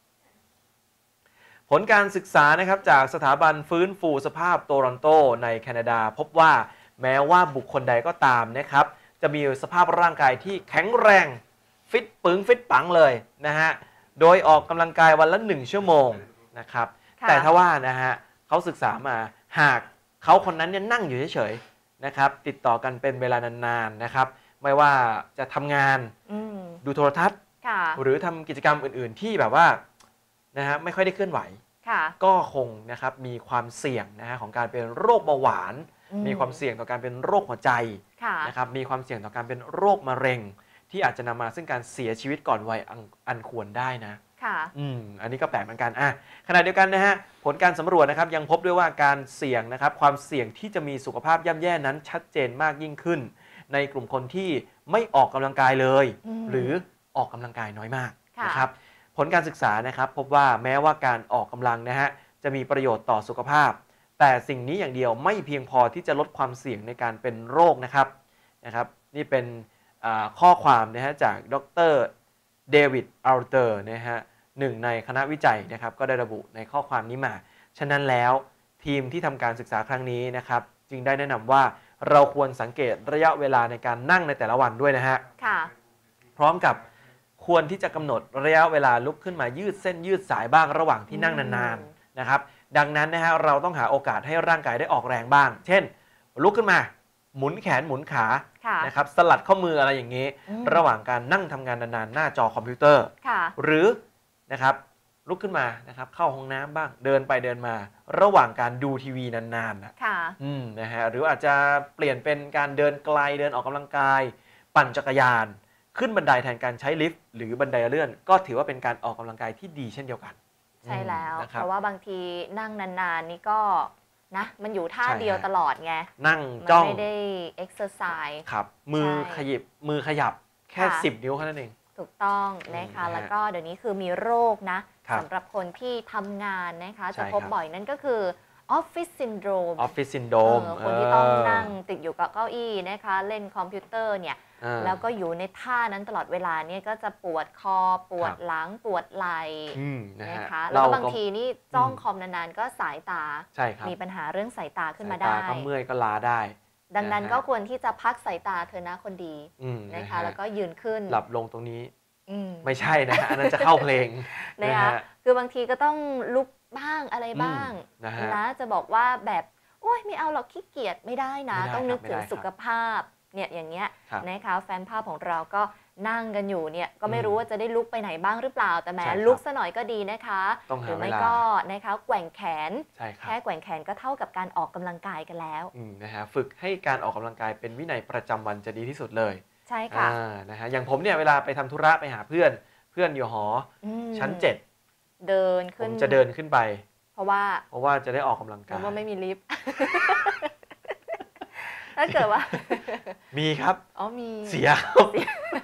ผลการศึกษานะครับจากสถาบันฟื้นฟูสภาพโตรอนโตในแคนาดาพบว่าแม้ว่าบุคคลใดก็ตามนะครับจะมีสภาพร่างกายที่แข็งแรงฟิตปึงฟิตปังเลยนะฮะโดยออกกำลังกายวันละ1 ชั่วโมงนะครับแต่ถ้าว่านะฮะเขาศึกษามาหากเขาคนนั้นเนี่ยนั่งอยู่เฉยๆนะครับติดต่อกันเป็นเวลานานๆนะครับไม่ว่าจะทำงานดูโทรทัศน์หรือทำกิจกรรมอื่นๆที่แบบว่านะฮะไม่ค่อยได้เคลื่อนไหวก็คงนะครับมีความเสี่ยงนะฮะของการเป็นโรคเบาหวานมีความเสี่ยงต่อการเป็นโรคหัวใจนะครับมีความเสี่ยงต่อการเป็นโรคมะเร็งที่อาจจะนำมาซึ่งการเสียชีวิตก่อนวัยอันควรได้นะอันนี้ก็แปลกเหมือนกันขณะเดียวกันนะฮะผลการสำรวจนะครับยังพบด้วยว่าการเสี่ยงนะครับความเสี่ยงที่จะมีสุขภาพย่ำแย่นั้นชัดเจนมากยิ่งขึ้นในกลุ่มคนที่ไม่ออกกำลังกายเลยหรือออกกำลังกายน้อยมากนะครับผลการศึกษานะครับพบว่าแม้ว่าการออกกำลังนะฮะจะมีประโยชน์ต่อสุขภาพแต่สิ่งนี้อย่างเดียวไม่เพียงพอที่จะลดความเสี่ยงในการเป็นโรคนะครับนี่เป็นข้อความนะฮะจากดร.เดวิดอัลเตอร์นะฮะหนึ่งในคณะวิจัยนะครับก็ได้ระบุในข้อความนี้มาฉะนั้นแล้วทีมที่ทำการศึกษาครั้งนี้นะครับจึงได้แนะนำว่าเราควรสังเกตระยะเวลาในการนั่งในแต่ละวันด้วยนะฮะพร้อมกับควรที่จะกำหนดระยะเวลาลุกขึ้นมายืดเส้นยืดสายบ้างระหว่างที่นั่งนานๆนะครับดังนั้นนะฮะเราต้องหาโอกาสให้ร่างกายได้ออกแรงบ้างเช่นลุกขึ้นมาหมุนแขนหมุนขานะครับสลัดข้อมืออะไรอย่างนี้ระหว่างการนั่งทำงานนานๆหน้าจอคอมพิวเตอร์หรือนะครับลุกขึ้นมานะครับเข้าห้องน้ำบ้างเดินไปเดินมาระหว่างการดูทีวีนานๆนะฮะหรืออาจจะเปลี่ยนเป็นการเดินไกลเดินออกกำลังกายปั่นจักรยานขึ้นบันไดแทนการใช้ลิฟต์หรือบันไดเลื่อนก็ถือว่าเป็นการออกกำลังกายที่ดีเช่นเดียวกันใช่แล้วเพราะว่าบางทีนั่งนานๆนี่ก็นะมันอยู่ท่าเดียวตลอดไงนั่งจ้องไม่ได้เอ็กซ์ไซส์ครับมือขยับแค่10 นิ้วแค่นั้นเองถูกต้องนะคะแล้วก็เดี๋ยวนี้คือมีโรคนะสำหรับคนที่ทำงานนะคะจะพบบ่อยนั่นก็คือออฟฟิศซินโดรมคนที่ต้องนั่งติดอยู่กับเก้าอี้นะคะเล่นคอมพิวเตอร์เนี่ยแล้วก็อยู่ในท่านั้นตลอดเวลาเนี่ยก็จะปวดคอปวดหลังปวดไหล่นะคะแล้วก็บางทีนี่จ้องคอมนานๆก็สายตามีปัญหาเรื่องสายตาขึ้นมาได้ก็เมื่อยก็ล้าได้ดังนั้นก็ควรที่จะพักสายตาเธอนะคนดีนะคะแล้วก็ยืนขึ้นหลับลงตรงนี้ไม่ใช่นะอันนั้นจะเข้าเพลงนะคะคือบางทีก็ต้องลุกบ้างอะไรบ้างนะจะบอกว่าแบบโอ๊ยไม่เอาหรอกขี้เกียจไม่ได้นะต้องนึกถึงสุขภาพเนี่ยอย่างเงี้ยนะคะแฟนภาพของเราก็นั่งกันอยู่เนี่ยก็ไม่รู้ว่าจะได้ลุกไปไหนบ้างหรือเปล่าแต่แหมลุกซะหน่อยก็ดีนะคะหรือไม่ก็นะคะแกว่งแขนแค่แกว่งแขนก็เท่ากับการออกกำลังกายกันแล้วนะฮะฝึกให้การออกกำลังกายเป็นวินัยประจำวันจะดีที่สุดเลยใช่ค่ะนะฮะอย่างผมเนี่ยเวลาไปทำธุระไปหาเพื่อนอยู่หอชั้น7 เดินขึ้นผมจะเดินขึ้นไปเพราะว่าจะได้ออกกำลังกายเพราะว่าไม่มีลิฟต์ถ้าเกิดว่ามีครับมีเสีย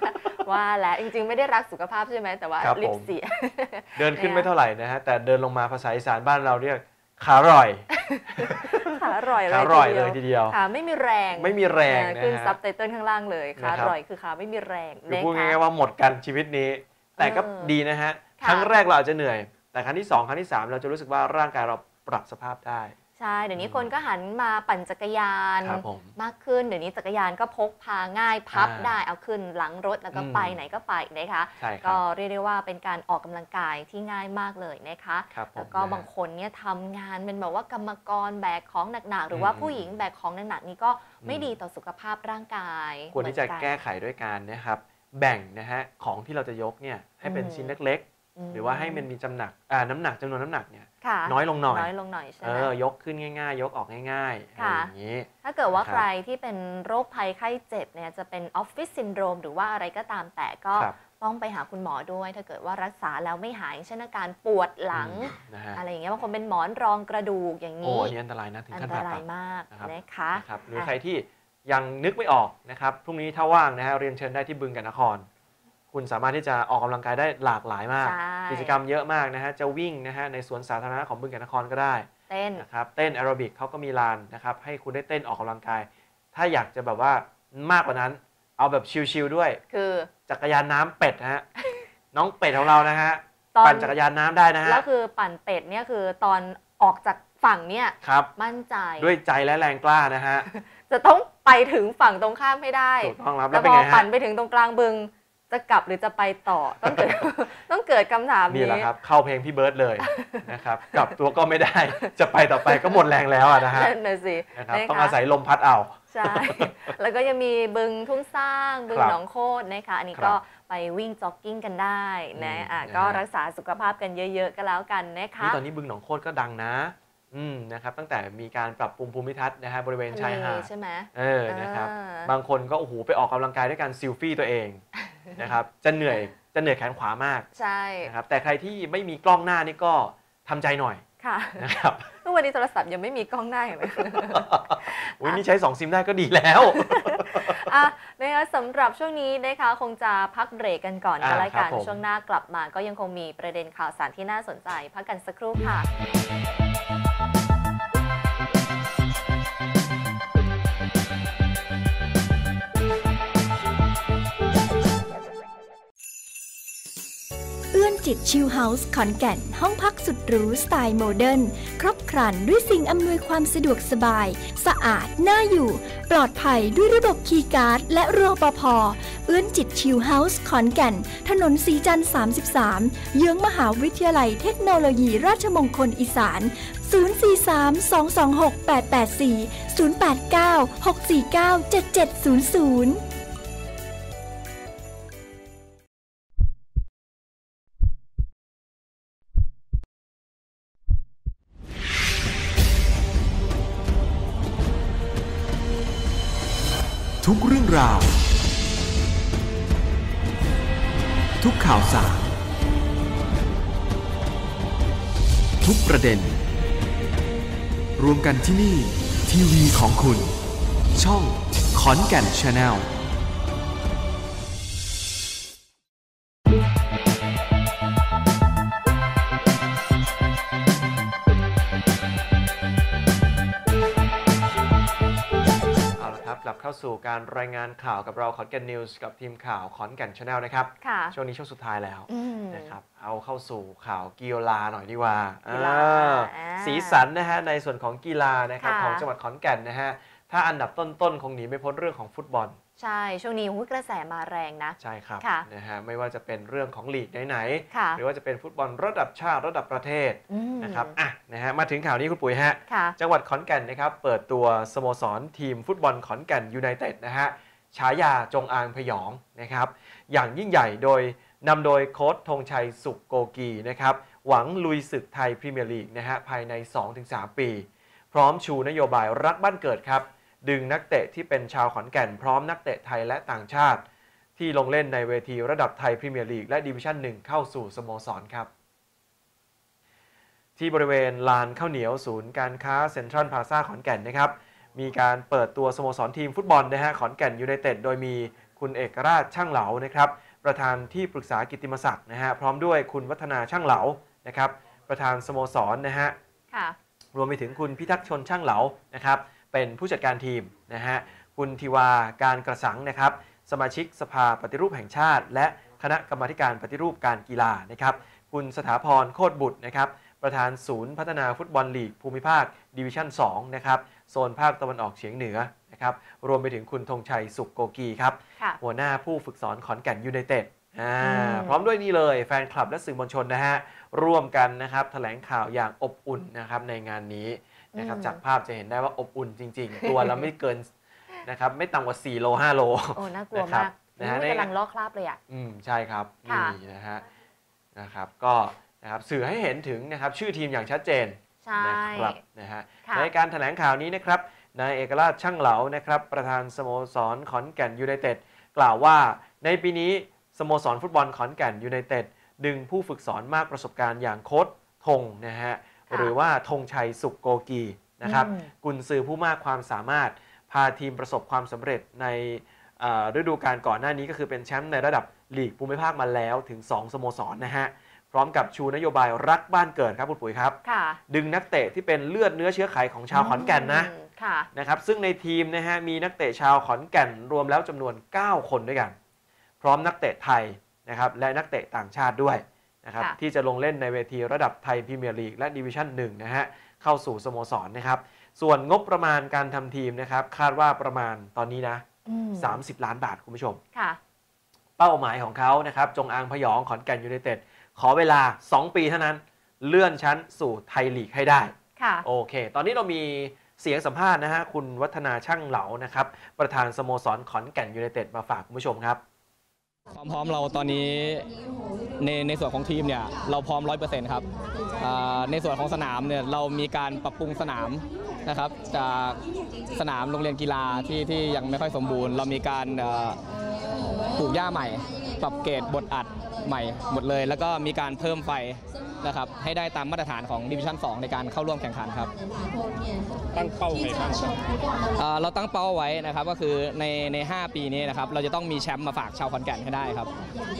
ว่าแล้วจริงๆไม่ได้รักสุขภาพใช่ไหมแต่ว่าลิปเสียเดินขึ้นไม่เท่าไหร่นะฮะแต่เดินลงมาภาษาอีสานบ้านเราเรียกขาอร่อยขาอร่อยเลยทีเดียวขาไม่มีแรงนะขึ้นซับไตเติลข้างล่างเลยขาอร่อยคือขาไม่มีแรงคือพูดง่ายๆว่าหมดกันชีวิตนี้แต่ก็ดีนะฮะครั้งแรกเราอาจจะเหนื่อยแต่ครั้งที่2ครั้งที่3เราจะรู้สึกว่าร่างกายเราปรับสภาพได้ใช่เดี๋ยวนี้คนก็หันมาปั่นจักรยานมากขึ้นเดี๋ยวนี้จักรยานก็พกพาง่ายพับได้เอาขึ้นหลังรถแล้วก็ไปไหนก็ไปนะคะก็เรียกได้ว่าเป็นการออกกำลังกายที่ง่ายมากเลยนะคะแล้วก็บางคนเนี่ยทำงานเป็นแบบว่ากรรมกรแบกของหนักๆหรือว่าผู้หญิงแบกของหนักๆนี่ก็ไม่ดีต่อสุขภาพร่างกายควรที่จะแก้ไขด้วยการนะครับแบ่งนะฮะของที่เราจะยกเนี่ยให้เป็นชิ้นเล็กหรือว่าให้มันมีน้ำหนักจำนวนน้ำหนักเนี่ยน้อยลงหน่อยใช่ไหมยกขึ้นง่ายๆยกออกง่ายๆอะไรอย่างนี้ถ้าเกิดว่าใครที่เป็นโรคภัยไข้เจ็บเนี่ยจะเป็นออฟฟิศซินโดรมหรือว่าอะไรก็ตามแต่ก็ต้องไปหาคุณหมอด้วยถ้าเกิดว่ารักษาแล้วไม่หายเช่นอาการปวดหลังอะไรอย่างเงี้ยบางคนเป็นหมอนรองกระดูกอย่างนี้อันตรายนะถึงขั้นอันตรายมากนะคะหรือใครที่ยังนึกไม่ออกนะครับพรุ่งนี้ถ้าว่างนะฮะเรียนเชิญได้ที่บึงกาฬนครคุณสามารถที่จะออกกำลังกายได้หลากหลายมากกิจกรรมเยอะมากนะฮะจะวิ่งนะฮะในสวนสาธารณะของบึงกาฬนครก็ได้เต้นนะครับเต้นแอโรบิกเขาก็มีลานนะครับให้คุณได้เต้นออกกำลังกายถ้าอยากจะแบบว่ามากกว่านั้นเอาแบบชิลๆด้วยคือจักรยานน้ำเป็ดฮะน้องเป็ดของเรานะฮะปั่นจักรยานน้ำได้นะฮะแล้วคือปั่นเป็ดเนี่ยคือตอนออกจากฝั่งเนี่ยมั่นใจด้วยใจและแรงกล้านะฮะจะต้องไปถึงฝั่งตรงข้ามให้ได้ถูกต้องครับแล้วพอปั่นไปถึงตรงกลางบึงจะกลับหรือจะไปต่อต้องเกิดคำถามนี้นี่แหละครับเข้าเพลงพี่เบิร์ดเลยนะครับกลับตัวก็ไม่ได้จะไปต่อไปก็หมดแรงแล้วนะฮะนั่นสิต้องอาศัยลมพัดเอาใช่แล้วก็ยังมีบึงทุ่งสร้างบึงหนองโคตรนะคะอันนี้ก็ไปวิ่งจ็อกกิ้งกันได้นะก็รักษาสุขภาพกันเยอะๆก็แล้วกันนะคะตอนนี้บึงหนองโคตรก็ดังนะนะครับตั้งแต่มีการปรับปรุงภูมิทัศน์นะฮะบริเวณชายหาดใช่ไหมนะครับบางคนก็โอ้โหไปออกกำลังกายด้วยการซิลฟี่ตัวเองนะครับจะเหนื่อยแขนขวามากใช่นะครับแต่ใครที่ไม่มีกล้องหน้านี่ก็ทำใจหน่อยนะครับทุกวันนี้โทรศัพท์ยังไม่มีกล้องหน้าอย่างไรนี่ใช้2ซิมได้ก็ดีแล้วนะคะสำหรับช่วงนี้นะคะคงจะพักเบรกกันก่อนก็แล้วกันช่วงหน้ากลับมาก็ยังคงมีประเด็นข่าวสารที่น่าสนใจพักกันสักครู่ค่ะเอื้อนจิตชิลเฮาส์ขอนแก่นห้องพักสุดหรูสไตล์โมเดิร์นครบครันด้วยสิ่งอำนวยความสะดวกสบายสะอาดน่าอยู่ปลอดภัยด้วยระบบคีย์การ์ดและรปภ.เอื้อนจิตชิลเฮาส์ขอนแก่นถนนสีจันทร์33เยื้องมหาวิทยาลัยเทคโนโลยีราชมงคลอีสาน043-226-8840 089-649-7700 ทุกเรื่องราวทุกข่าวสารทุกประเด็นรวมกันที่นี่ทีวีของคุณช่องขอนแก่น Channel กลับเข้าสู่การรายงานข่าวกับเราขอนแก่นนิวส์กับทีมข่าวขอนแก่น Channel นะครับช่วงนี้ช่วงสุดท้ายแล้วนะครับเอาเข้าสู่ข่าวกีฬาหน่อยดีกว่าสีสันนะฮะในส่วนของกีฬานะครับของจังหวัดขอนแก่นนะฮะถ้าอันดับต้นๆคงหนีไม่พ้นเรื่องของฟุตบอลใช่ช่วงนี้กระแสมาแรงนะใช่ครับนะฮะไม่ว่าจะเป็นเรื่องของลีกไหนๆหรือว่าจะเป็นฟุตบอลระดับชาติระดับประเทศนะครับนะฮะมาถึงข่าวนี้คุณปุ๋ยฮะจังหวัดขอนแก่นนะครับเปิดตัวสโมสรทีมฟุตบอลขอนแก่นยูไนเต็ดนะฮะฉายาจงอางพยองนะครับอย่างยิ่งใหญ่โดยนำโดยโค้ชธงชัยสุขโกกีนะครับหวังลุยศึกไทยพรีเมียร์ลีกนะฮะภายใน 2-3 ปีพร้อมชูนโยบายรักบ้านเกิดครับดึงนักเตะที่เป็นชาวขอนแก่นพร้อมนักเตะไทยและต่างชาติที่ลงเล่นในเวทีระดับไทยพรีเมียร์ลีกและดิวิชั่น 1เข้าสู่สโมสรครับที่บริเวณลานข้าวเหนียวศูนย์การค้าเซ็นทรัลพลาซ่าขอนแก่นนะครับมีการเปิดตัวสโมสรทีมฟุตบอลนะฮะขอนแก่นยูไนเต็ดโดยมีคุณเอกราชช่างเหลานะครับประธานที่ปรึกษากิตติมศักดิ์นะฮะพร้อมด้วยคุณวัฒนาช่างเหลานะครับประธานสโมสรนะฮะรวมไปถึงคุณพิทักษ์ชนช่างเหลานะครับเป็นผู้จัดการทีมนะฮะคุณทิวาการกระสังนะครับสมาชิกสภาปฏิรูปแห่งชาติและคณะกรรมาการปฏิรูปการกีฬานะครับคุณสถาพรโคตรบุตรนะครับประธานศูนย์พัฒนาฟุตบอลลีกภูมิภาคดิวิชั่น2นะครับโซนภาคตะวันออกเฉียงเหนือนะครับรวมไปถึงคุณธงชัยสุขโกกีครับหัวหน้าผู้ฝึกสอนขอนแก่นยูไนเต็ดพร้อมด้วยนี่เลยแฟนคลับและสื่อมวลชนนะฮะร่วมกันนะครับแถลงข่าวอย่างอบอุ่นนะครับในงานนี้นะครับจากภาพจะเห็นได้ว่าอบอุ่นจริงๆ ตัวเราไม่เกินนะครับไม่ต่ำกว่า4 โล 5 โลโอ้น่ากลัวมากนะฮะกำลังลอกคราบเลยอ่ะใช่ครับนี่นะครับก็นะครับสื่อให้เห็นถึงนะครับชื่อทีมอย่างชัดเจนนะครับนะฮะในการแถลงข่าวนี้นะครับนายเอกราชช่างเหลานะครับประธานสโมสรขอนแก่นยูไนเต็ดกล่าวว่าในปีนี้สโมสรฟุตบอลขอนแก่นยูไนเต็ดดึงผู้ฝึกสอนมากประสบการณ์อย่างโค้ชธงนะฮะหรือว่าธงชัยสุขโกกีนะครับกุนซือผู้มากความสามารถพาทีมประสบความสำเร็จในฤดูกาลก่อนหน้านี้ก็คือเป็นแชมป์ในระดับลีกภูมิภาคมาแล้วถึง2สโมสรนะฮะพร้อมกับชูนโยบายรักบ้านเกิดครับคุณปุ๋ยครับดึงนักเตะที่เป็นเลือดเนื้อเชื้อไขของชาวขอนแก่นนะครับซึ่งในทีมนะฮะมีนักเตะชาวขอนแก่นรวมแล้วจำนวน9 คนด้วยกันพร้อมนักเตะไทยนะครับและนักเตะต่างชาติด้วยนะครับที่จะลงเล่นในเวทีระดับไทยพรีเมียร์ลีกและดิวิชั่น1นะฮะเข้าสู่สโมสรนะครับส่วนงบประมาณการทำทีมนะครับคาดว่าประมาณตอนนี้นะ30 ล้านบาทคุณผู้ชมเป้าหมายของเขานะครับจงอางพยองขอนแก่นยูไนเต็ดขอเวลา2 ปีเท่านั้นเลื่อนชั้นสู่ไทยลีกให้ได้โอเคตอนนี้เรามีเสียงสัมภาษณ์นะฮะคุณวัฒนาช่างเหลานะครับประธานสโมสรขอนแก่นยูไนเต็ดมาฝากคุณผู้ชมครับความพร้อมเราตอนนี้ในส่วนของทีมเนี่ยเราพร้อม 100% ครับในส่วนของสนามเนี่ยเรามีการปรับปรุงสนามนะครับจากสนามโรงเรียนกีฬาที่ยังไม่ค่อยสมบูรณ์เรามีการปลูกหญ้าใหม่ปรับเกรดบดอัดใหม่หมดเลยแล้วก็มีการเพิ่มไฟนะครับให้ได้ตามมาตรฐานของดิวิชั่น2ในการเข้าร่วมแข่งขันครับตั้งเป้าไงบ้างเราตั้งเป้าไว้นะครับก็คือใน5 ปีนี้นะครับเราจะต้องมีแชมป์มาฝากชาวขอนแก่นให้ได้ครับ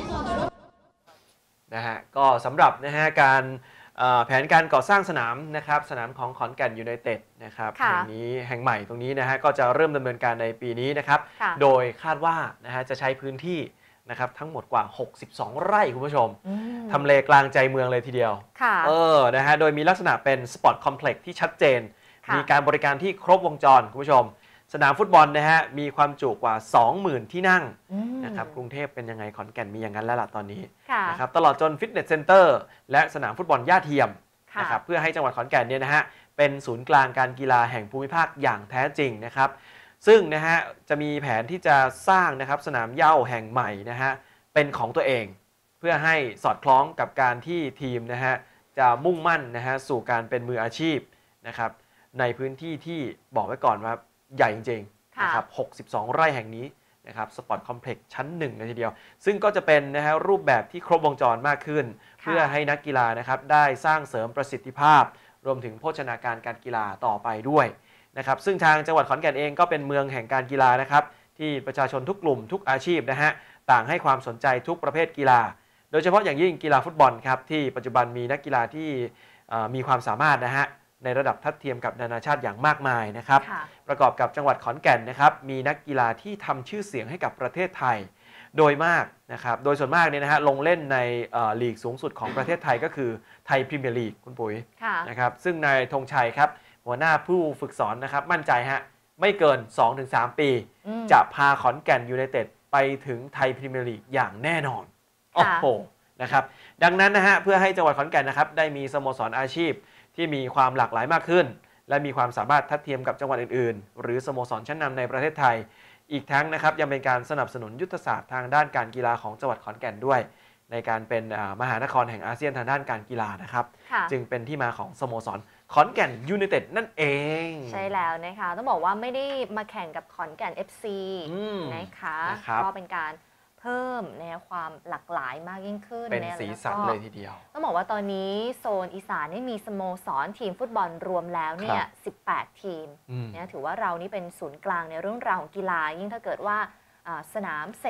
นะฮะก็สำหรับนะฮะการแผนการก่อสร้างสนามนะครับสนามของขอนแก่นยูไนเต็ดนะครับแห่งนี้แห่งใหม่ตรงนี้นะฮะก็จะเริ่มดำเนินการในปีนี้นะครับโดยคาดว่านะฮะจะใช้พื้นที่นะครับทั้งหมดกว่า62 ไร่คุณผู้ชมทำเลกลางใจเมืองเลยทีเดียวนะฮะโดยมีลักษณะเป็นสปอร์ตคอมเพล็กซ์ที่ชัดเจนมีการบริการที่ครบวงจรคุณผู้ชมสนามฟุตบอลนะฮะมีความจุกว่า 20,000 ที่นั่งนะครับกรุงเทพเป็นยังไงขอนแก่นมีอย่างนั้นแล้วล่ะตอนนี้นะครับตลอดจนฟิตเนสเซ็นเตอร์และสนามฟุตบอลหญ้าเทียมนะครับเพื่อให้จังหวัดขอนแก่นเนี่ยนะฮะเป็นศูนย์กลางการกีฬาแห่งภูมิภาคอย่างแท้จริงนะครับซึ่งนะฮะจะมีแผนที่จะสร้างนะครับสนามเหญ้าแห่งใหม่นะฮะเป็นของตัวเองเพื่อให้สอดคล้องกับการที่ทีมนะฮะจะมุ่งมั่นนะฮะสู่การเป็นมืออาชีพนะครับในพื้นที่ที่บอกไว้ก่อนว่าใหญ่จริงๆนะครับ62 ไร่แห่งนี้นะครับสปอร์ตคอมเพล็กซ์ชั้น1เลยทีเดียวซึ่งก็จะเป็นนะฮะรูปแบบที่ครบวงจรมากขึ้นเพื่อให้นักกีฬานะครับได้สร้างเสริมประสิทธิภาพรวมถึงโภชนาการการกีฬาต่อไปด้วยนะครับซึ่งทางจังหวัดขอนแก่นเองก็เป็นเมืองแห่งการกีฬานะครับที่ประชาชนทุกกลุ่มทุกอาชีพนะฮะต่างให้ความสนใจทุกประเภทกีฬาโดยเฉพาะอย่างยิ่งกีฬาฟุตบอลครับที่ปัจจุบันมีนักกีฬาที่มีความสามารถนะฮะในระดับทัดเทียมกับนานาชาติอย่างมากมายนะครับประกอบกับจังหวัดขอนแก่นนะครับมีนักกีฬาที่ทำชื่อเสียงให้กับประเทศไทยโดยมากนะครับโดยส่วนมากเนี่ยนะฮะลงเล่นในลีกสูงสุดของประเทศไทยก็คือไทยพรีเมียร์ลีกคุณปุ๋ยนะครับซึ่งนายธงชัยครับหัวหน้าผู้ฝึกสอนนะครับมั่นใจฮะไม่เกิน 2-3 ปีจะพาขอนแก่นยูไนเต็ดไปถึงไทยพรีเมียร์ลีกอย่างแน่นอนโอ้โหนะครับดังนั้นนะฮะเพื่อให้จังหวัดขอนแก่นนะครับได้มีสโมสรอาชีพที่มีความหลากหลายมากขึ้นและมีความสามารถทัดเทียมกับจังหวัดอื่นๆหรือสโมสรชั้นนำในประเทศไทยอีกทั้งนะครับยังเป็นการสนับสนุนยุทธศาสตร์ทางด้านการกีฬาของจังหวัดขอนแก่นด้วยในการเป็นมหานครแห่งอาเซียนทางด้านการกีฬานะครับจึงเป็นที่มาของสโมสรขอนแก่นยูไนเต็ดนั่นเองใช่แล้วนะคะต้องบอกว่าไม่ได้มาแข่งกับขอนแก่น FC นะคะก็เป็นการเพิ่มแนวความหลากหลายมากยิ่งขึ้นเป็นสีสันเลยทีเดียวต้องบอกว่าตอนนี้โซนอีสานนี่มีสโมสรทีมฟุตบอลรวมแล้วเนี่ย18 ทีมนะถือว่าเรานี่เป็นศูนย์กลางในเรื่องราวของกีฬายิ่งถ้าเกิดว่าสนามเสร็จ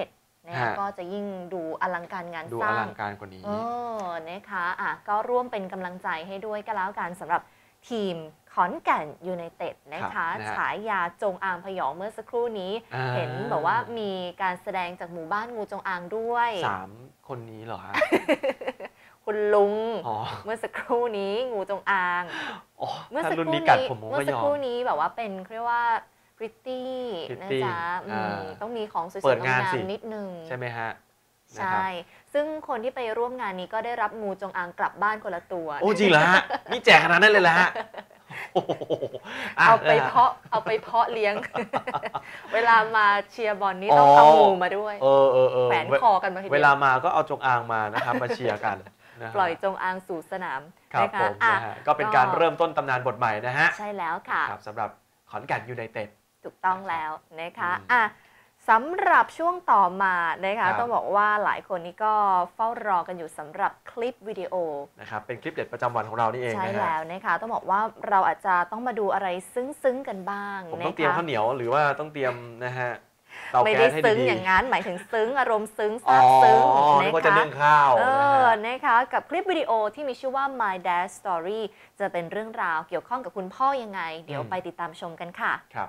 นะคะก็จะยิ่งดูอลังการงานสร้างดูอลังการกว่านี้นะคะก็ร่วมเป็นกำลังใจให้ด้วยก็แล้วกันสำหรับทีมขอนแก่นยูไนเต็ดนะคะฉายาจงอางพยองเมื่อสักครู่นี้เห็นบอกว่ามีการแสดงจากหมู่บ้านงูจงอางด้วย 3 คนนี้เหรอฮะคุณลุงเมื่อสักครู่นี้งูจงอางเมื่อสักครู่นี้แบบว่าเป็นเรียกว่าพริตตี้นะจ๊ะต้องมีของสวยๆงามนิดนึงใช่ไหมฮะใช่ซึ่งคนที่ไปร่วมงานนี้ก็ได้รับงูจงอางกลับบ้านคนละตัวโอ้จริงเหรอฮะนี่แจกขนาดนั้นเลยเหรอฮะเอาไปเพาะเลี้ยงเวลามาเชียร์บอลนี้ต้องเอางูมาด้วยแขวนคอกันมาเวลามาก็เอาจงอางมานะครับมาเชียร์กันปล่อยจงอางสู่สนามนะคะก็เป็นการเริ่มต้นตำนานบทใหม่นะฮะใช่แล้วค่ะสำหรับขอนแก่นยูไนเต็ดถูกต้องแล้วนะคะสำหรับช่วงต่อมานะคะต้องบอกว่าหลายคนนี้ก็เฝ้ารอกันอยู่สำหรับคลิปวิดีโอนะครับเป็นคลิปเด็ดประจำวันของเรานี่เองใช่แล้วนะคะต้องบอกว่าเราอาจจะต้องมาดูอะไรซึ้งๆกันบ้างผมต้องเตรียมข้าวเหนียวหรือว่าต้องเตรียมนะฮะไม่ได้ซึ้งอย่างนั้นหมายถึงซึ้งอารมณ์ซึ้งซาบซึ้งนะคะจะนึ่งข้าวนะคะกับคลิปวิดีโอที่มีชื่อว่า My Dad Story จะเป็นเรื่องราวเกี่ยวข้องกับคุณพ่อยังไงเดี๋ยวไปติดตามชมกันค่ะครับ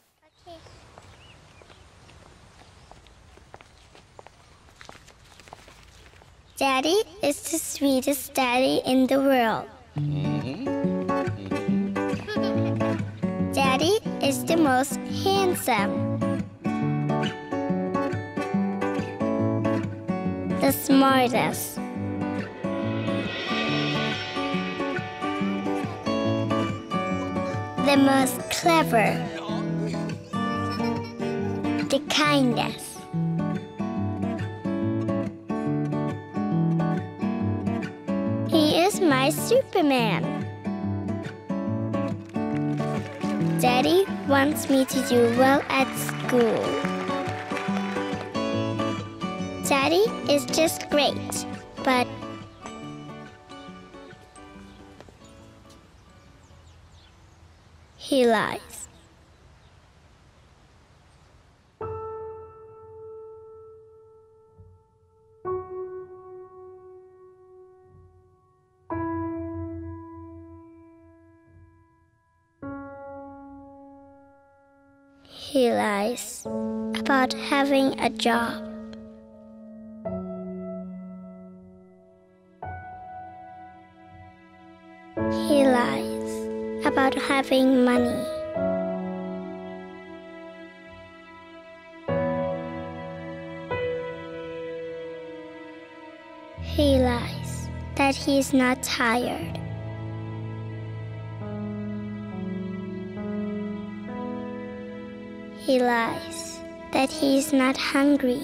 Daddy is the sweetest daddy in the world. Daddy is the most handsome. The smartest. The most clever. The kindest. He is my Superman. Daddy wants me to do well at school. Daddy is just great, but he lies. He lies about having a job. He lies about having money. He lies that he's not tired. He lies that he's not hungry.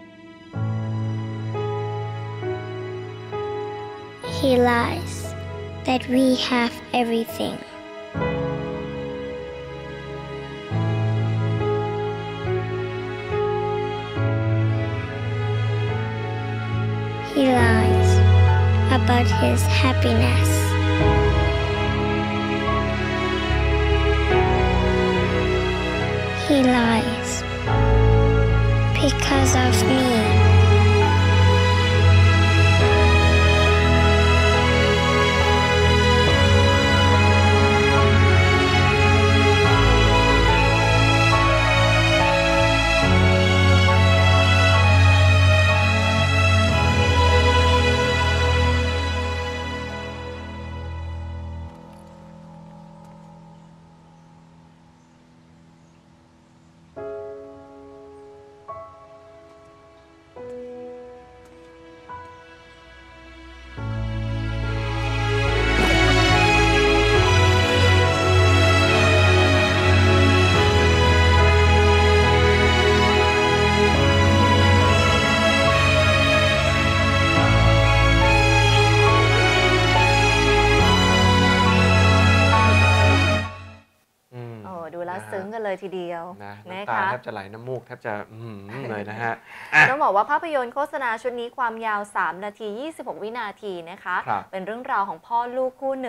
He lies that we have everything. He lies about his happiness. He lies because of me. ซึ้งกันเลยทีเดียวน้ำตาแทบจะไหลน้ำมูกแทบจะเลยนะฮะต้องบอกว่าภาพยนตร์โฆษณาชุดนี้ความยาว3 นาที 26 วินาทีนะคะเป็นเรื่องราวของพ่อลูกคู่หนึ่ง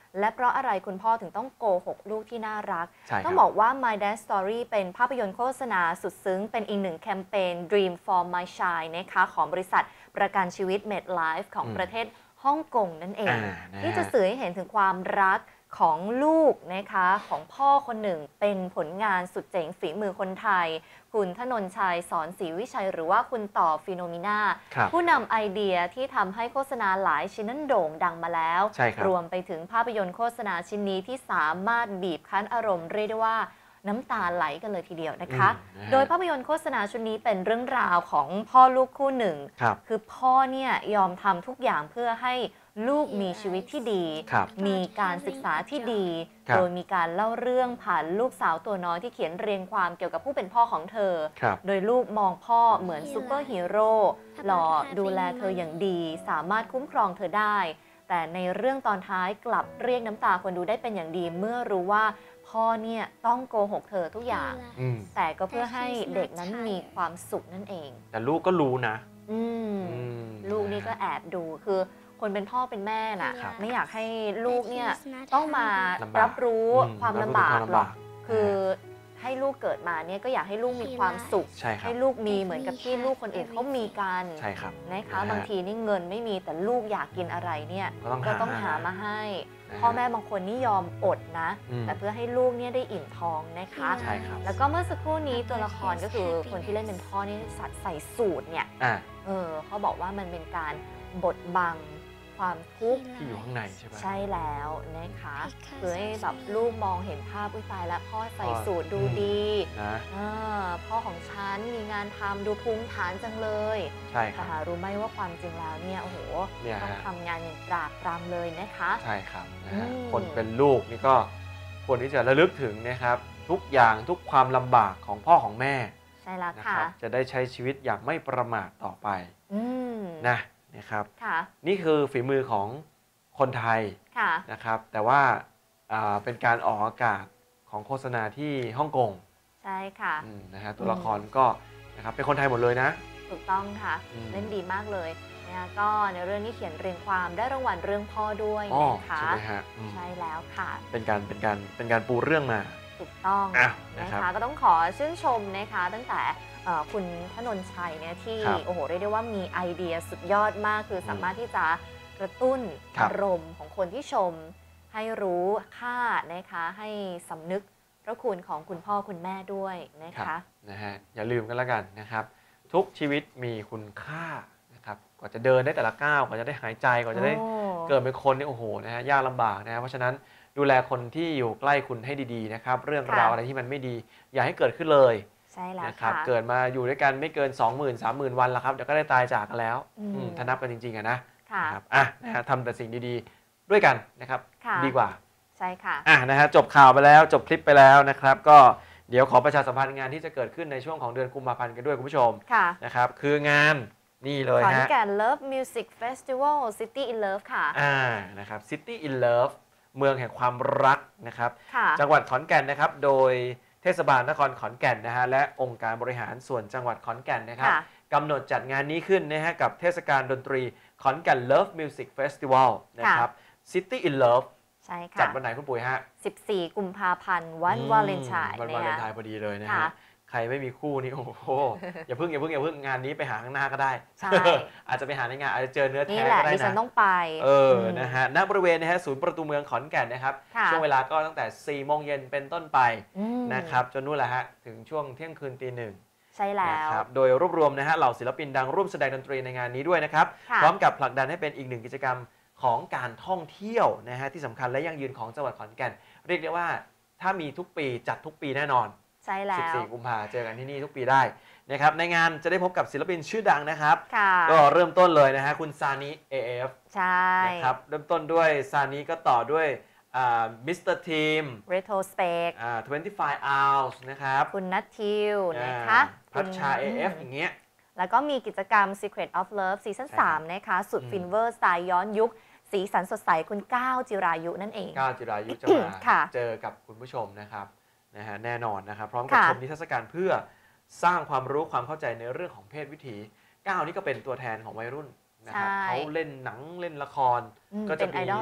และเพราะอะไรคุณพ่อถึงต้องโกหกลูกที่น่ารักต้องบบอกว่า My Dad Story เป็นภาพยนตร์โฆษณาสุดซึ้งเป็นอีกหนึ่งแคมเปญ Dream for My Child นะคะของบริษัทประกันชีวิต MetLife ของประเทศฮ่องกงนั่นเองที่จะสื่อให้เห็นถึงความรักของลูกนะคะของพ่อคนหนึ่งเป็นผลงานสุดเจ๋งฝีมือคนไทยคุณธนนชัยสอนศรีวิชัยหรือว่าคุณต่อฟิโนมิน่าผู้นำไอเดียที่ทำให้โฆษณาหลายชิ้นนั้นโด่งดังมาแล้วรวมไปถึงภาพยนตร์โฆษณาชิ้นนี้ที่สามารถบีบคั้นอารมณ์เรียกได้ว่าน้ำตาไหลกันเลยทีเดียวนะคะโดยภาพยนตร์โฆษณาชุดนี้เป็นเรื่องราวของพ่อลูกคู่หนึ่งคือพ่อเนี่ยยอมทำทุกอย่างเพื่อให้ลูกมีชีวิตที่ดีมีการศึกษาที่ดีโดยมีการเล่าเรื่องผ่านลูกสาวตัวน้อยที่เขียนเรียงความเกี่ยวกับผู้เป็นพ่อของเธอโดยลูกมองพ่อเหมือนซูเปอร์ฮีโร่หล่อดูแลเธออย่างดีสามารถคุ้มครองเธอได้แต่ในเรื่องตอนท้ายกลับเรียกน้ำตาคนดูได้เป็นอย่างดีเมื่อรู้ว่าพ่อเนี่ยต้องโกหกเธอทุกอย่างแต่ก็เพื่อให้เด็กนั้นมีความสุขนั่นเองแต่ลูกก็รู้นะลูกนี่ก็แอบดูคือคนเป็นพ่อเป็นแม่น่ะไม่อยากให้ลูกเนี่ยต้องมารับรู้ความลำบากหรอกคือให้ลูกเกิดมาเนี่ยก็อยากให้ลูกมีความสุขให้ลูกมีเหมือนกับที่ลูกคนอื่นเขามีกันนะคะบางทีนี่เงินไม่มีแต่ลูกอยากกินอะไรเนี่ยก็ต้องหามาให้พ่อแม่บางคนนี่ยอมอดนะแต่เพื่อให้ลูกเนี่ยได้อิ่มท้องนะคะแล้วก็เมื่อสักครู่นี้ตัวละครก็คือคนที่เล่นเป็นพ่อนี่ใส่สูทเนี่ยเขาบอกว่ามันเป็นการบดบังความทุกข์ที่อยู่ข้างในใช่ไหมใช่แล้วนะคะคือให้แบบลูกมองเห็นภาพวิจัยแล้วพ่อใส่สูทดูดีนะพ่อของฉันมีงานทำดูภูมิฐานจังเลยใช่ครับแต่รู้ไหมว่าความจริงแล้วเนี่ยโอ้โหต้องทำงานอย่างตรากตรำเลยนะคะใช่ครับคนเป็นลูกนี่ก็ควรที่จะระลึกถึงนะครับทุกอย่างทุกความลำบากของพ่อของแม่ใช่แล้วค่ะจะได้ใช้ชีวิตอย่างไม่ประมาทต่อไปนะครับนี่คือฝีมือของคนไทยนะครับแต่ว่าเป็นการออกอากาศของโฆษณาที่ฮ่องกงใช่ค่ะนะฮะตัวละครก็นะครับเป็นคนไทยหมดเลยนะถูกต้องค่ะเล่นดีมากเลยนะก็ในเรื่องนี้เขียนเรียงความได้รางวัลเรื่องพ่อด้วยนะคะใช่ไหมฮะใช่แล้วค่ะเป็นการปูเรื่องมาถูกต้องนะคะก็ต้องขอชื่นชมนะคะตั้งแต่คุณธนนชัยเนี่ยที่โอ้โหเรียกได้ว่ามีไอเดียสุดยอดมากคือสามารถที่จะกระตุ้นอารมณ์ของคนที่ชมให้รู้ค่านะคะให้สำนึกพระคุณของคุณพ่อคุณแม่ด้วยนะคะอย่าลืมกันแล้วกันนะครับทุกชีวิตมีคุณค่านะครับกว่าจะเดินได้แต่ละก้าวกว่าจะได้หายใจกว่าจะได้เกิดเป็นคนนี่โอ้โหนะฮะยากลำบากนะเพราะฉะนั้นดูแลคนที่อยู่ใกล้คุณให้ดีๆนะครับเรื่องราวอะไรที่มันไม่ดีอย่าให้เกิดขึ้นเลยใช่แล้วค่ะเกิดมาอยู่ด้วยกันไม่เกิน 20,000 30,000 วันแล้วครับเดี๋ยวก็ได้ตายจากกันแล้วถ้านับกันจริงๆนะครับนะฮะทำแต่สิ่งดีๆด้วยกันนะครับดีกว่าใช่ค่ะนะฮะจบข่าวไปแล้วจบคลิปไปแล้วนะครับก็เดี๋ยวขอประชาสัมพันธ์งานที่จะเกิดขึ้นในช่วงของเดือนกุมภาพันธ์กันด้วยคุณผู้ชมนะครับคืองานนี่เลยฮะขอนแก่น Love Music Festival City in Love ค่ะนะครับ City in Love เมืองแห่งความรักนะครับจังหวัดขอนแก่นนะครับโดยเทศบาลนครขอนแก่นนะฮะและองค์การบริหารส่วนจังหวัดขอนแก่นนะครับกำหนดจัดงานนี้ขึ้นนะฮะกับเทศกาลดนตรีขอนแก่น Love Music Festival นะครับ City in Love ใช่ค่ะจัดวันไหนคุณปุ๋ยฮะ 14 กุมภาพันธ์วันวาเลนไทน์วันวาเลนไทน์พอดีเลยนะฮะใครไม่มีคู่นี่โอ้โหอย่าเพิ่งงานนี้ไปหาข้างหน้าก็ได้อาจจะไปหาในงานอาจจะเจอเนื้อแท้ก็ได้นะดิฉันต้องไปนะฮะณบริเวณนะฮะศูนย์ประตูเมืองขอนแก่นนะครับช่วงเวลาก็ตั้งแต่ 4 โมงเย็นเป็นต้นไปนะครับจนนู่นแหละฮะถึงช่วงเที่ยงคืนตี 1 ใช่แล้วโดยรวบรวมนะฮะเหล่าศิลปินดังร่วมแสดงดนตรีในงานนี้ด้วยนะครับพร้อมกับผลักดันให้เป็นอีกหนึ่งกิจกรรมของการท่องเที่ยวนะฮะที่สำคัญและยั่งยืนของจังหวัดขอนแก่นเรียกได้ว่าถ้ามีทุกปีจัดทุกปีแน่นอนใช่แล้ว 14 กุมภาพันธ์เจอกันที่นี่ทุกปีได้นะครับในงานจะได้พบกับศิลปินชื่อดังนะครับก็เริ่มต้นเลยนะฮะคุณซานิ AF ใช่นะครับเริ่มต้นด้วยซานิก็ต่อด้วยมิสเตอร์ทีม Retrospect 25 hours นะครับคุณนัททิวนะคะพัชชา AF อย่างเงี้ยแล้วก็มีกิจกรรม Secret of Love ซีซั่น 3นะคะสุดฟินเวอร์สไตล์ย้อนยุคสีสันสดใสคุณก้าวจิรายุนั่นเองก้าวจิรายุจะมาเจอกับคุณผู้ชมนะครับนะฮะแน่นอนนะครับพร้อมกับชมนิทรรศการเพื่อสร้างความรู้ความเข้าใจในเรื่องของเพศวิถีก้าวนี่ก็เป็นตัวแทนของวัยรุ่นนะครับเขาเล่นหนังเล่นละครก็จะเป็นไอดอลเลยล่ะ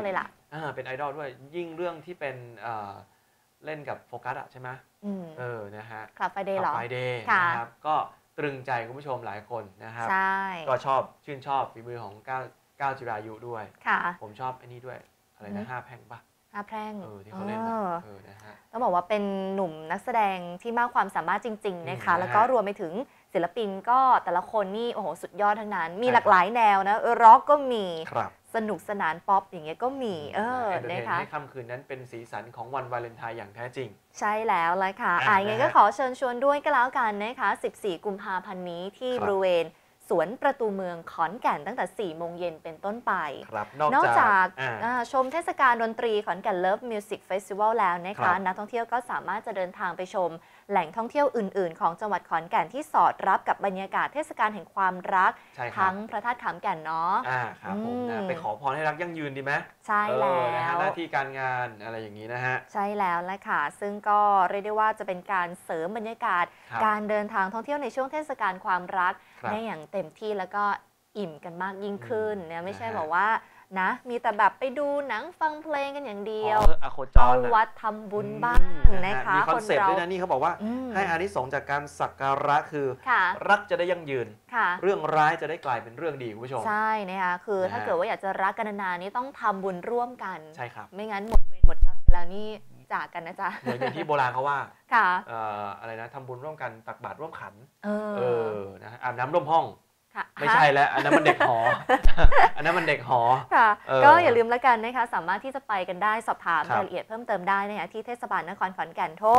เป็นไอดอลด้วยยิ่งเรื่องที่เป็นเล่นกับโฟกัสใช่ไหมนะฮะคลับไฟเดย์เหรอไฟเดย์นะครับก็ตรึงใจคุณผู้ชมหลายคนนะครับใช่ก็ชื่นชอบฝีมือของก้าวจิรายุด้วยผมชอบไอ้นี่ด้วยอะไรนะ5 แพร่งปะ 5 แพร่งที่เขาเล่นนะฮะต้องบอกว่าเป็นหนุ่มนักแสดงที่มากความสามารถจริงๆนะคะแล้วก็รวมไปถึงศิลปินก็แต่ละคนนี่โอ้โหสุดยอดทั้งนั้นมีหลากหลายแนวนะร็อกก็มีสนุกสนานป๊อปอย่างเงี้ยก็มีนะคะให้ค่ำคืนนั้นเป็นสีสันของวันวาเลนไทน์อย่างแท้จริงใช่แล้วเลยค่ะยังไงก็ขอเชิญชวนด้วยก็แล้วกันนะคะ14 กุมภาพันธ์นี้ที่บริเวณสวนประตูเมืองขอนแก่นตั้งแต่ 4 โมงเย็นเป็นต้นไปนอกจากชมเทศกาลดนตรีขอนแก่น Love Music Festival แล้วนะคะนักท่องเที่ยวก็สามารถจะเดินทางไปชมแหล่งท่องเที่ยวอื่นๆของจังหวัดขอนแก่นที่สอดรับกับบรรยากาศเทศกาลแห่งความรักทั้งพระธาตุขามแก่นเนาะครับผมไปขอพรให้รักยั่งยืนดีไหมใช่แล้วหน้าที่การงานอะไรอย่างนี้นะฮะใช่แล้วแหละค่ะซึ่งก็เรียกได้ว่าจะเป็นการเสริมบรรยากาศการเดินทางท่องเที่ยวในช่วงเทศกาลความรักได้อย่างเต็มที่แล้วก็อิ่มกันมากยิ่งขึ้นเนี่ยไม่ใช่บอกว่านะมีแต่แบบไปดูหนังฟังเพลงกันอย่างเดียวเอาวัดทำบุญบ้างนะคะมีคอนเซ็ปต์ด้วยนะนี่เขาบอกว่าให้อานิสงส์จากการสักการะคือรักจะได้ยั่งยืนเรื่องร้ายจะได้กลายเป็นเรื่องดีคุณผู้ชมใช่นะคะคือถ้าเกิดว่าอยากจะรักกันนานๆนี่ต้องทำบุญร่วมกันใช่ครับไม่งั้นหมดเวรหมดกรรมแล้วนี่จากกันนะจ๊ะเหมือนอย่างที่โบราณเขาว่าอะไรนะทำบุญร่วมกันตักบาตรร่วมขันนะอาบน้ำร่วมห้องไม่ใช่แล้วอันนั้นมันเด็กหออันนั้นมันเด็กหอค่ะก็อย่าลืมแล้วกันนะคะสามารถที่จะไปกันได้สอบถามรายละเอียดเพิ่มเติมได้นะคะที่เทศบาลนครขอนแก่นโทร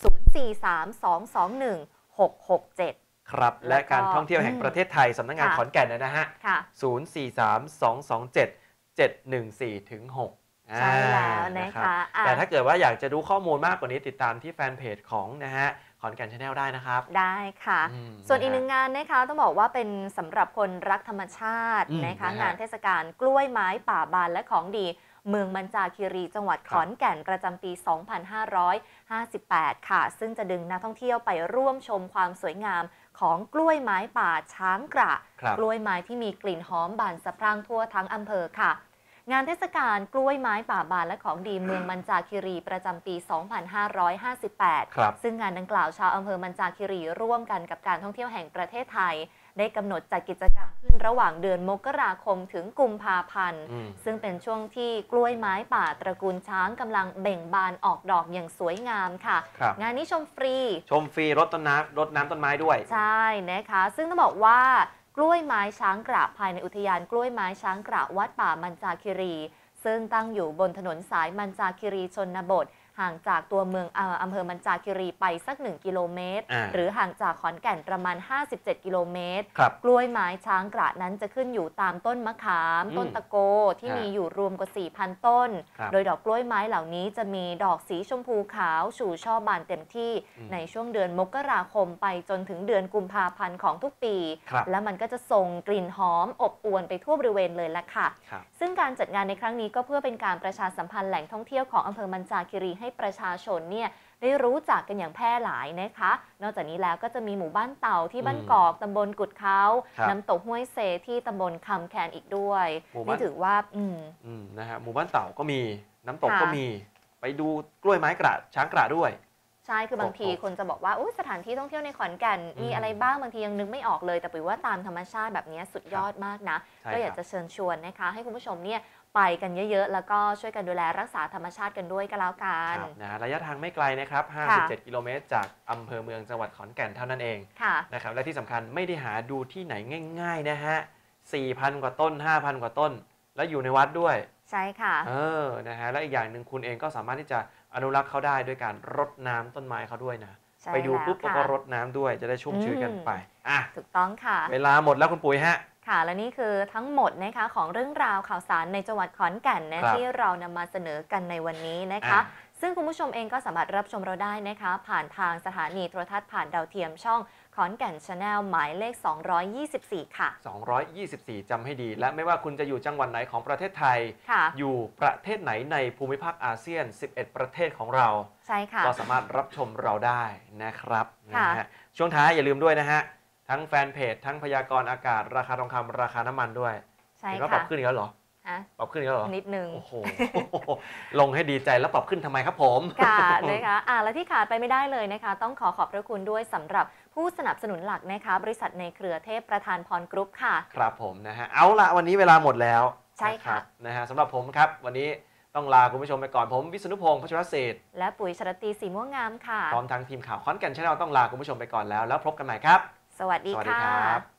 0432216667 ครับและการท่องเที่ยวแห่งประเทศไทยสำนักงานขอนแก่นนะฮะ0432277114-6 ใช่แล้วนะคะแต่ถ้าเกิดว่าอยากจะดูข้อมูลมากกว่านี้ติดตามที่แฟนเพจของนะฮะขอนแก่น Channel ได้นะครับได้ค่ะส่วนอีกหนึ่งงานนะคะต้องบอกว่าเป็นสำหรับคนรักธรรมชาตินะคะงานเทศกาลกล้วยไม้ป่าบานและของดีเมืองมัญจาคีรีจังหวัดขอนแก่นประจำปี 2558 ค่ะซึ่งจะดึงนักท่องเที่ยวไปร่วมชมความสวยงามของกล้วยไม้ป่าช้างกระกล้วยไม้ที่มีกลิ่นหอมบานสะพรั่งทั่วทั้งอำเภอค่ะงานเทศกาลกล้วยไม้ป่าบานและของดีเมืองมัญจาคีรีประจำปี 2558 ซึ่งงานดังกล่าวชาวอำเภอมัญจาคีรีร่วมกันกับการท่องเที่ยวแห่งประเทศไทยได้กำหนดจัดกิจกรรมขึ้นระหว่างเดือนมกราคมถึงกุมภาพันธ์ซึ่งเป็นช่วงที่กล้วยไม้ป่าตระกูลช้างกำลังเบ่งบานออกดอกอย่างสวยงามค่ะงานนี้ชมฟรีรดน้ำต้นไม้ด้วยใช่นะคะซึ่งต้องบอกว่ากล้วยไม้ช้างกระภายในอุทยานกล้วยไม้ช้างกระวัดป่ามัญจาคีรีซึ่งตั้งอยู่บนถนนสายมัญจาคีรีชนบทห่างจากตัวเมืองอำเภอมัญจาคีรีไปสัก1 กิโลเมตรหรือห่างจากขอนแก่นประมาณ57 กิโลเมตรกล้วยไม้ช้างกระนั้นจะขึ้นอยู่ตามต้นมะขามต้นตะโกที่มีอยู่รวมกว่า 4,000 ต้นโดยดอกกล้วยไม้เหล่านี้จะมีดอกสีชมพูขาวชูช่อบานเต็มที่ในช่วงเดือนมกราคมไปจนถึงเดือนกุมภาพันธ์ของทุกปีและมันก็จะส่งกลิ่นหอมอบอวลไปทั่วบริเวณเลยละค่ะซึ่งการจัดงานในครั้งนี้ก็เพื่อเป็นการประชาสัมพันธ์แหล่งท่องเที่ยวของอำเภอมัญจาคีรีให้ประชาชนเนี่ยได้รู้จักกันอย่างแพร่หลายนะคะนอกจากนี้แล้วก็จะมีหมู่บ้านเต่าที่บ้านกอกตำบลกุดเขาน้ำตกห้วยเซที่ตำบลคำแคนอีกด้วยนี่ถือว่านะฮะหมู่บ้านเต่าก็มีน้ำตกก็มีไปดูกล้วยไม้กระช้างกระด้วยใช่คือบางทีคนจะบอกว่าสถานที่ท่องเที่ยวในขอนแก่นมีอะไรบ้างบางทียังนึกไม่ออกเลยแต่ปุ๋ยว่าตามธรรมชาติแบบนี้สุดยอดมากนะก็อยากจะเชิญชวนนะคะให้คุณผู้ชมเนี่ยไปกันเยอะๆแล้วก็ช่วยกันดูแลรักษาธรรมชาติกันด้วยก็แล้วกันระยะทางไม่ไกลนะครับ57 กิโลเมตรจากอำเภอเมืองจังหวัดขอนแก่นเท่านั้นเองนะครับและที่สำคัญไม่ได้หาดูที่ไหนง่ายๆนะฮะ 4,000 กว่าต้น 5,000 กว่าต้นแล้วอยู่ในวัดด้วยใช่ค่ะนะฮะและอีกอย่างหนึ่งคุณเองก็สามารถที่จะอนุรักษ์เขาได้ด้วยการรดน้ำต้นไม้เขาด้วยนะไปดูปุ๊บแล้วก็รดน้ำด้วยจะได้ชุ่มชื้นกันไปถูกต้องค่ะเวลาหมดแล้วคุณปุ๋ยฮะค่ะและนี่คือทั้งหมดนะคะของเรื่องราวข่าวสารในจังหวัดขอนแก่นนะที่เรานำมาเสนอกันในวันนี้นะคะซึ่งคุณผู้ชมเองก็สามารถรับชมเราได้นะคะผ่านทางสถานีโทรทัศน์ผ่านดาวเทียมช่องขอนแก่น Channel หมายเลข224ค่ะ 224จำให้ดีและไม่ว่าคุณจะอยู่จังหวัดไหนของประเทศไทยอยู่ประเทศไหนในภูมิภาคอาเซียน11ประเทศของเราใช่ค่ะก็สามารถรับชมเราได้นะครับนะฮะช่วงท้ายอย่าลืมด้วยนะฮะทั้งแฟนเพจทั้งพยากรณ์อากาศราคาทองคำราคาน้ำมันด้วยใช่ค่ะเห็นว่าปรับขึ้นอีกแล้วเหรอปรับขึ้นแล้วเหรอนิดนึงโอ้โหลงให้ดีใจแล้วปรับขึ้นทำไมครับผมค่ะนะคะและที่ขาดไปไม่ได้เลยนะคะต้องขอบพระคุณด้วยสำหรับผู้สนับสนุนหลักนะคะบริษัทในเครือเทพประธานพรกรุ๊ปค่ะครับผมนะฮะเอาละวันนี้เวลาหมดแล้วใช่ค่ะนะฮะสำหรับผมครับวันนี้ต้องลาคุณผู้ชมไปก่อนผมวิษณุพงศ์พัชรเศรษฐ์และปุ๋ยชรตีสีม่วงงามค่ะพร้อมทั้งทีมข่าวขอนแก่นชาแนลต้องลาคุณผู้ชมไปก่อนแล้วพบกันใหม่ครับสวัสดีค่ะ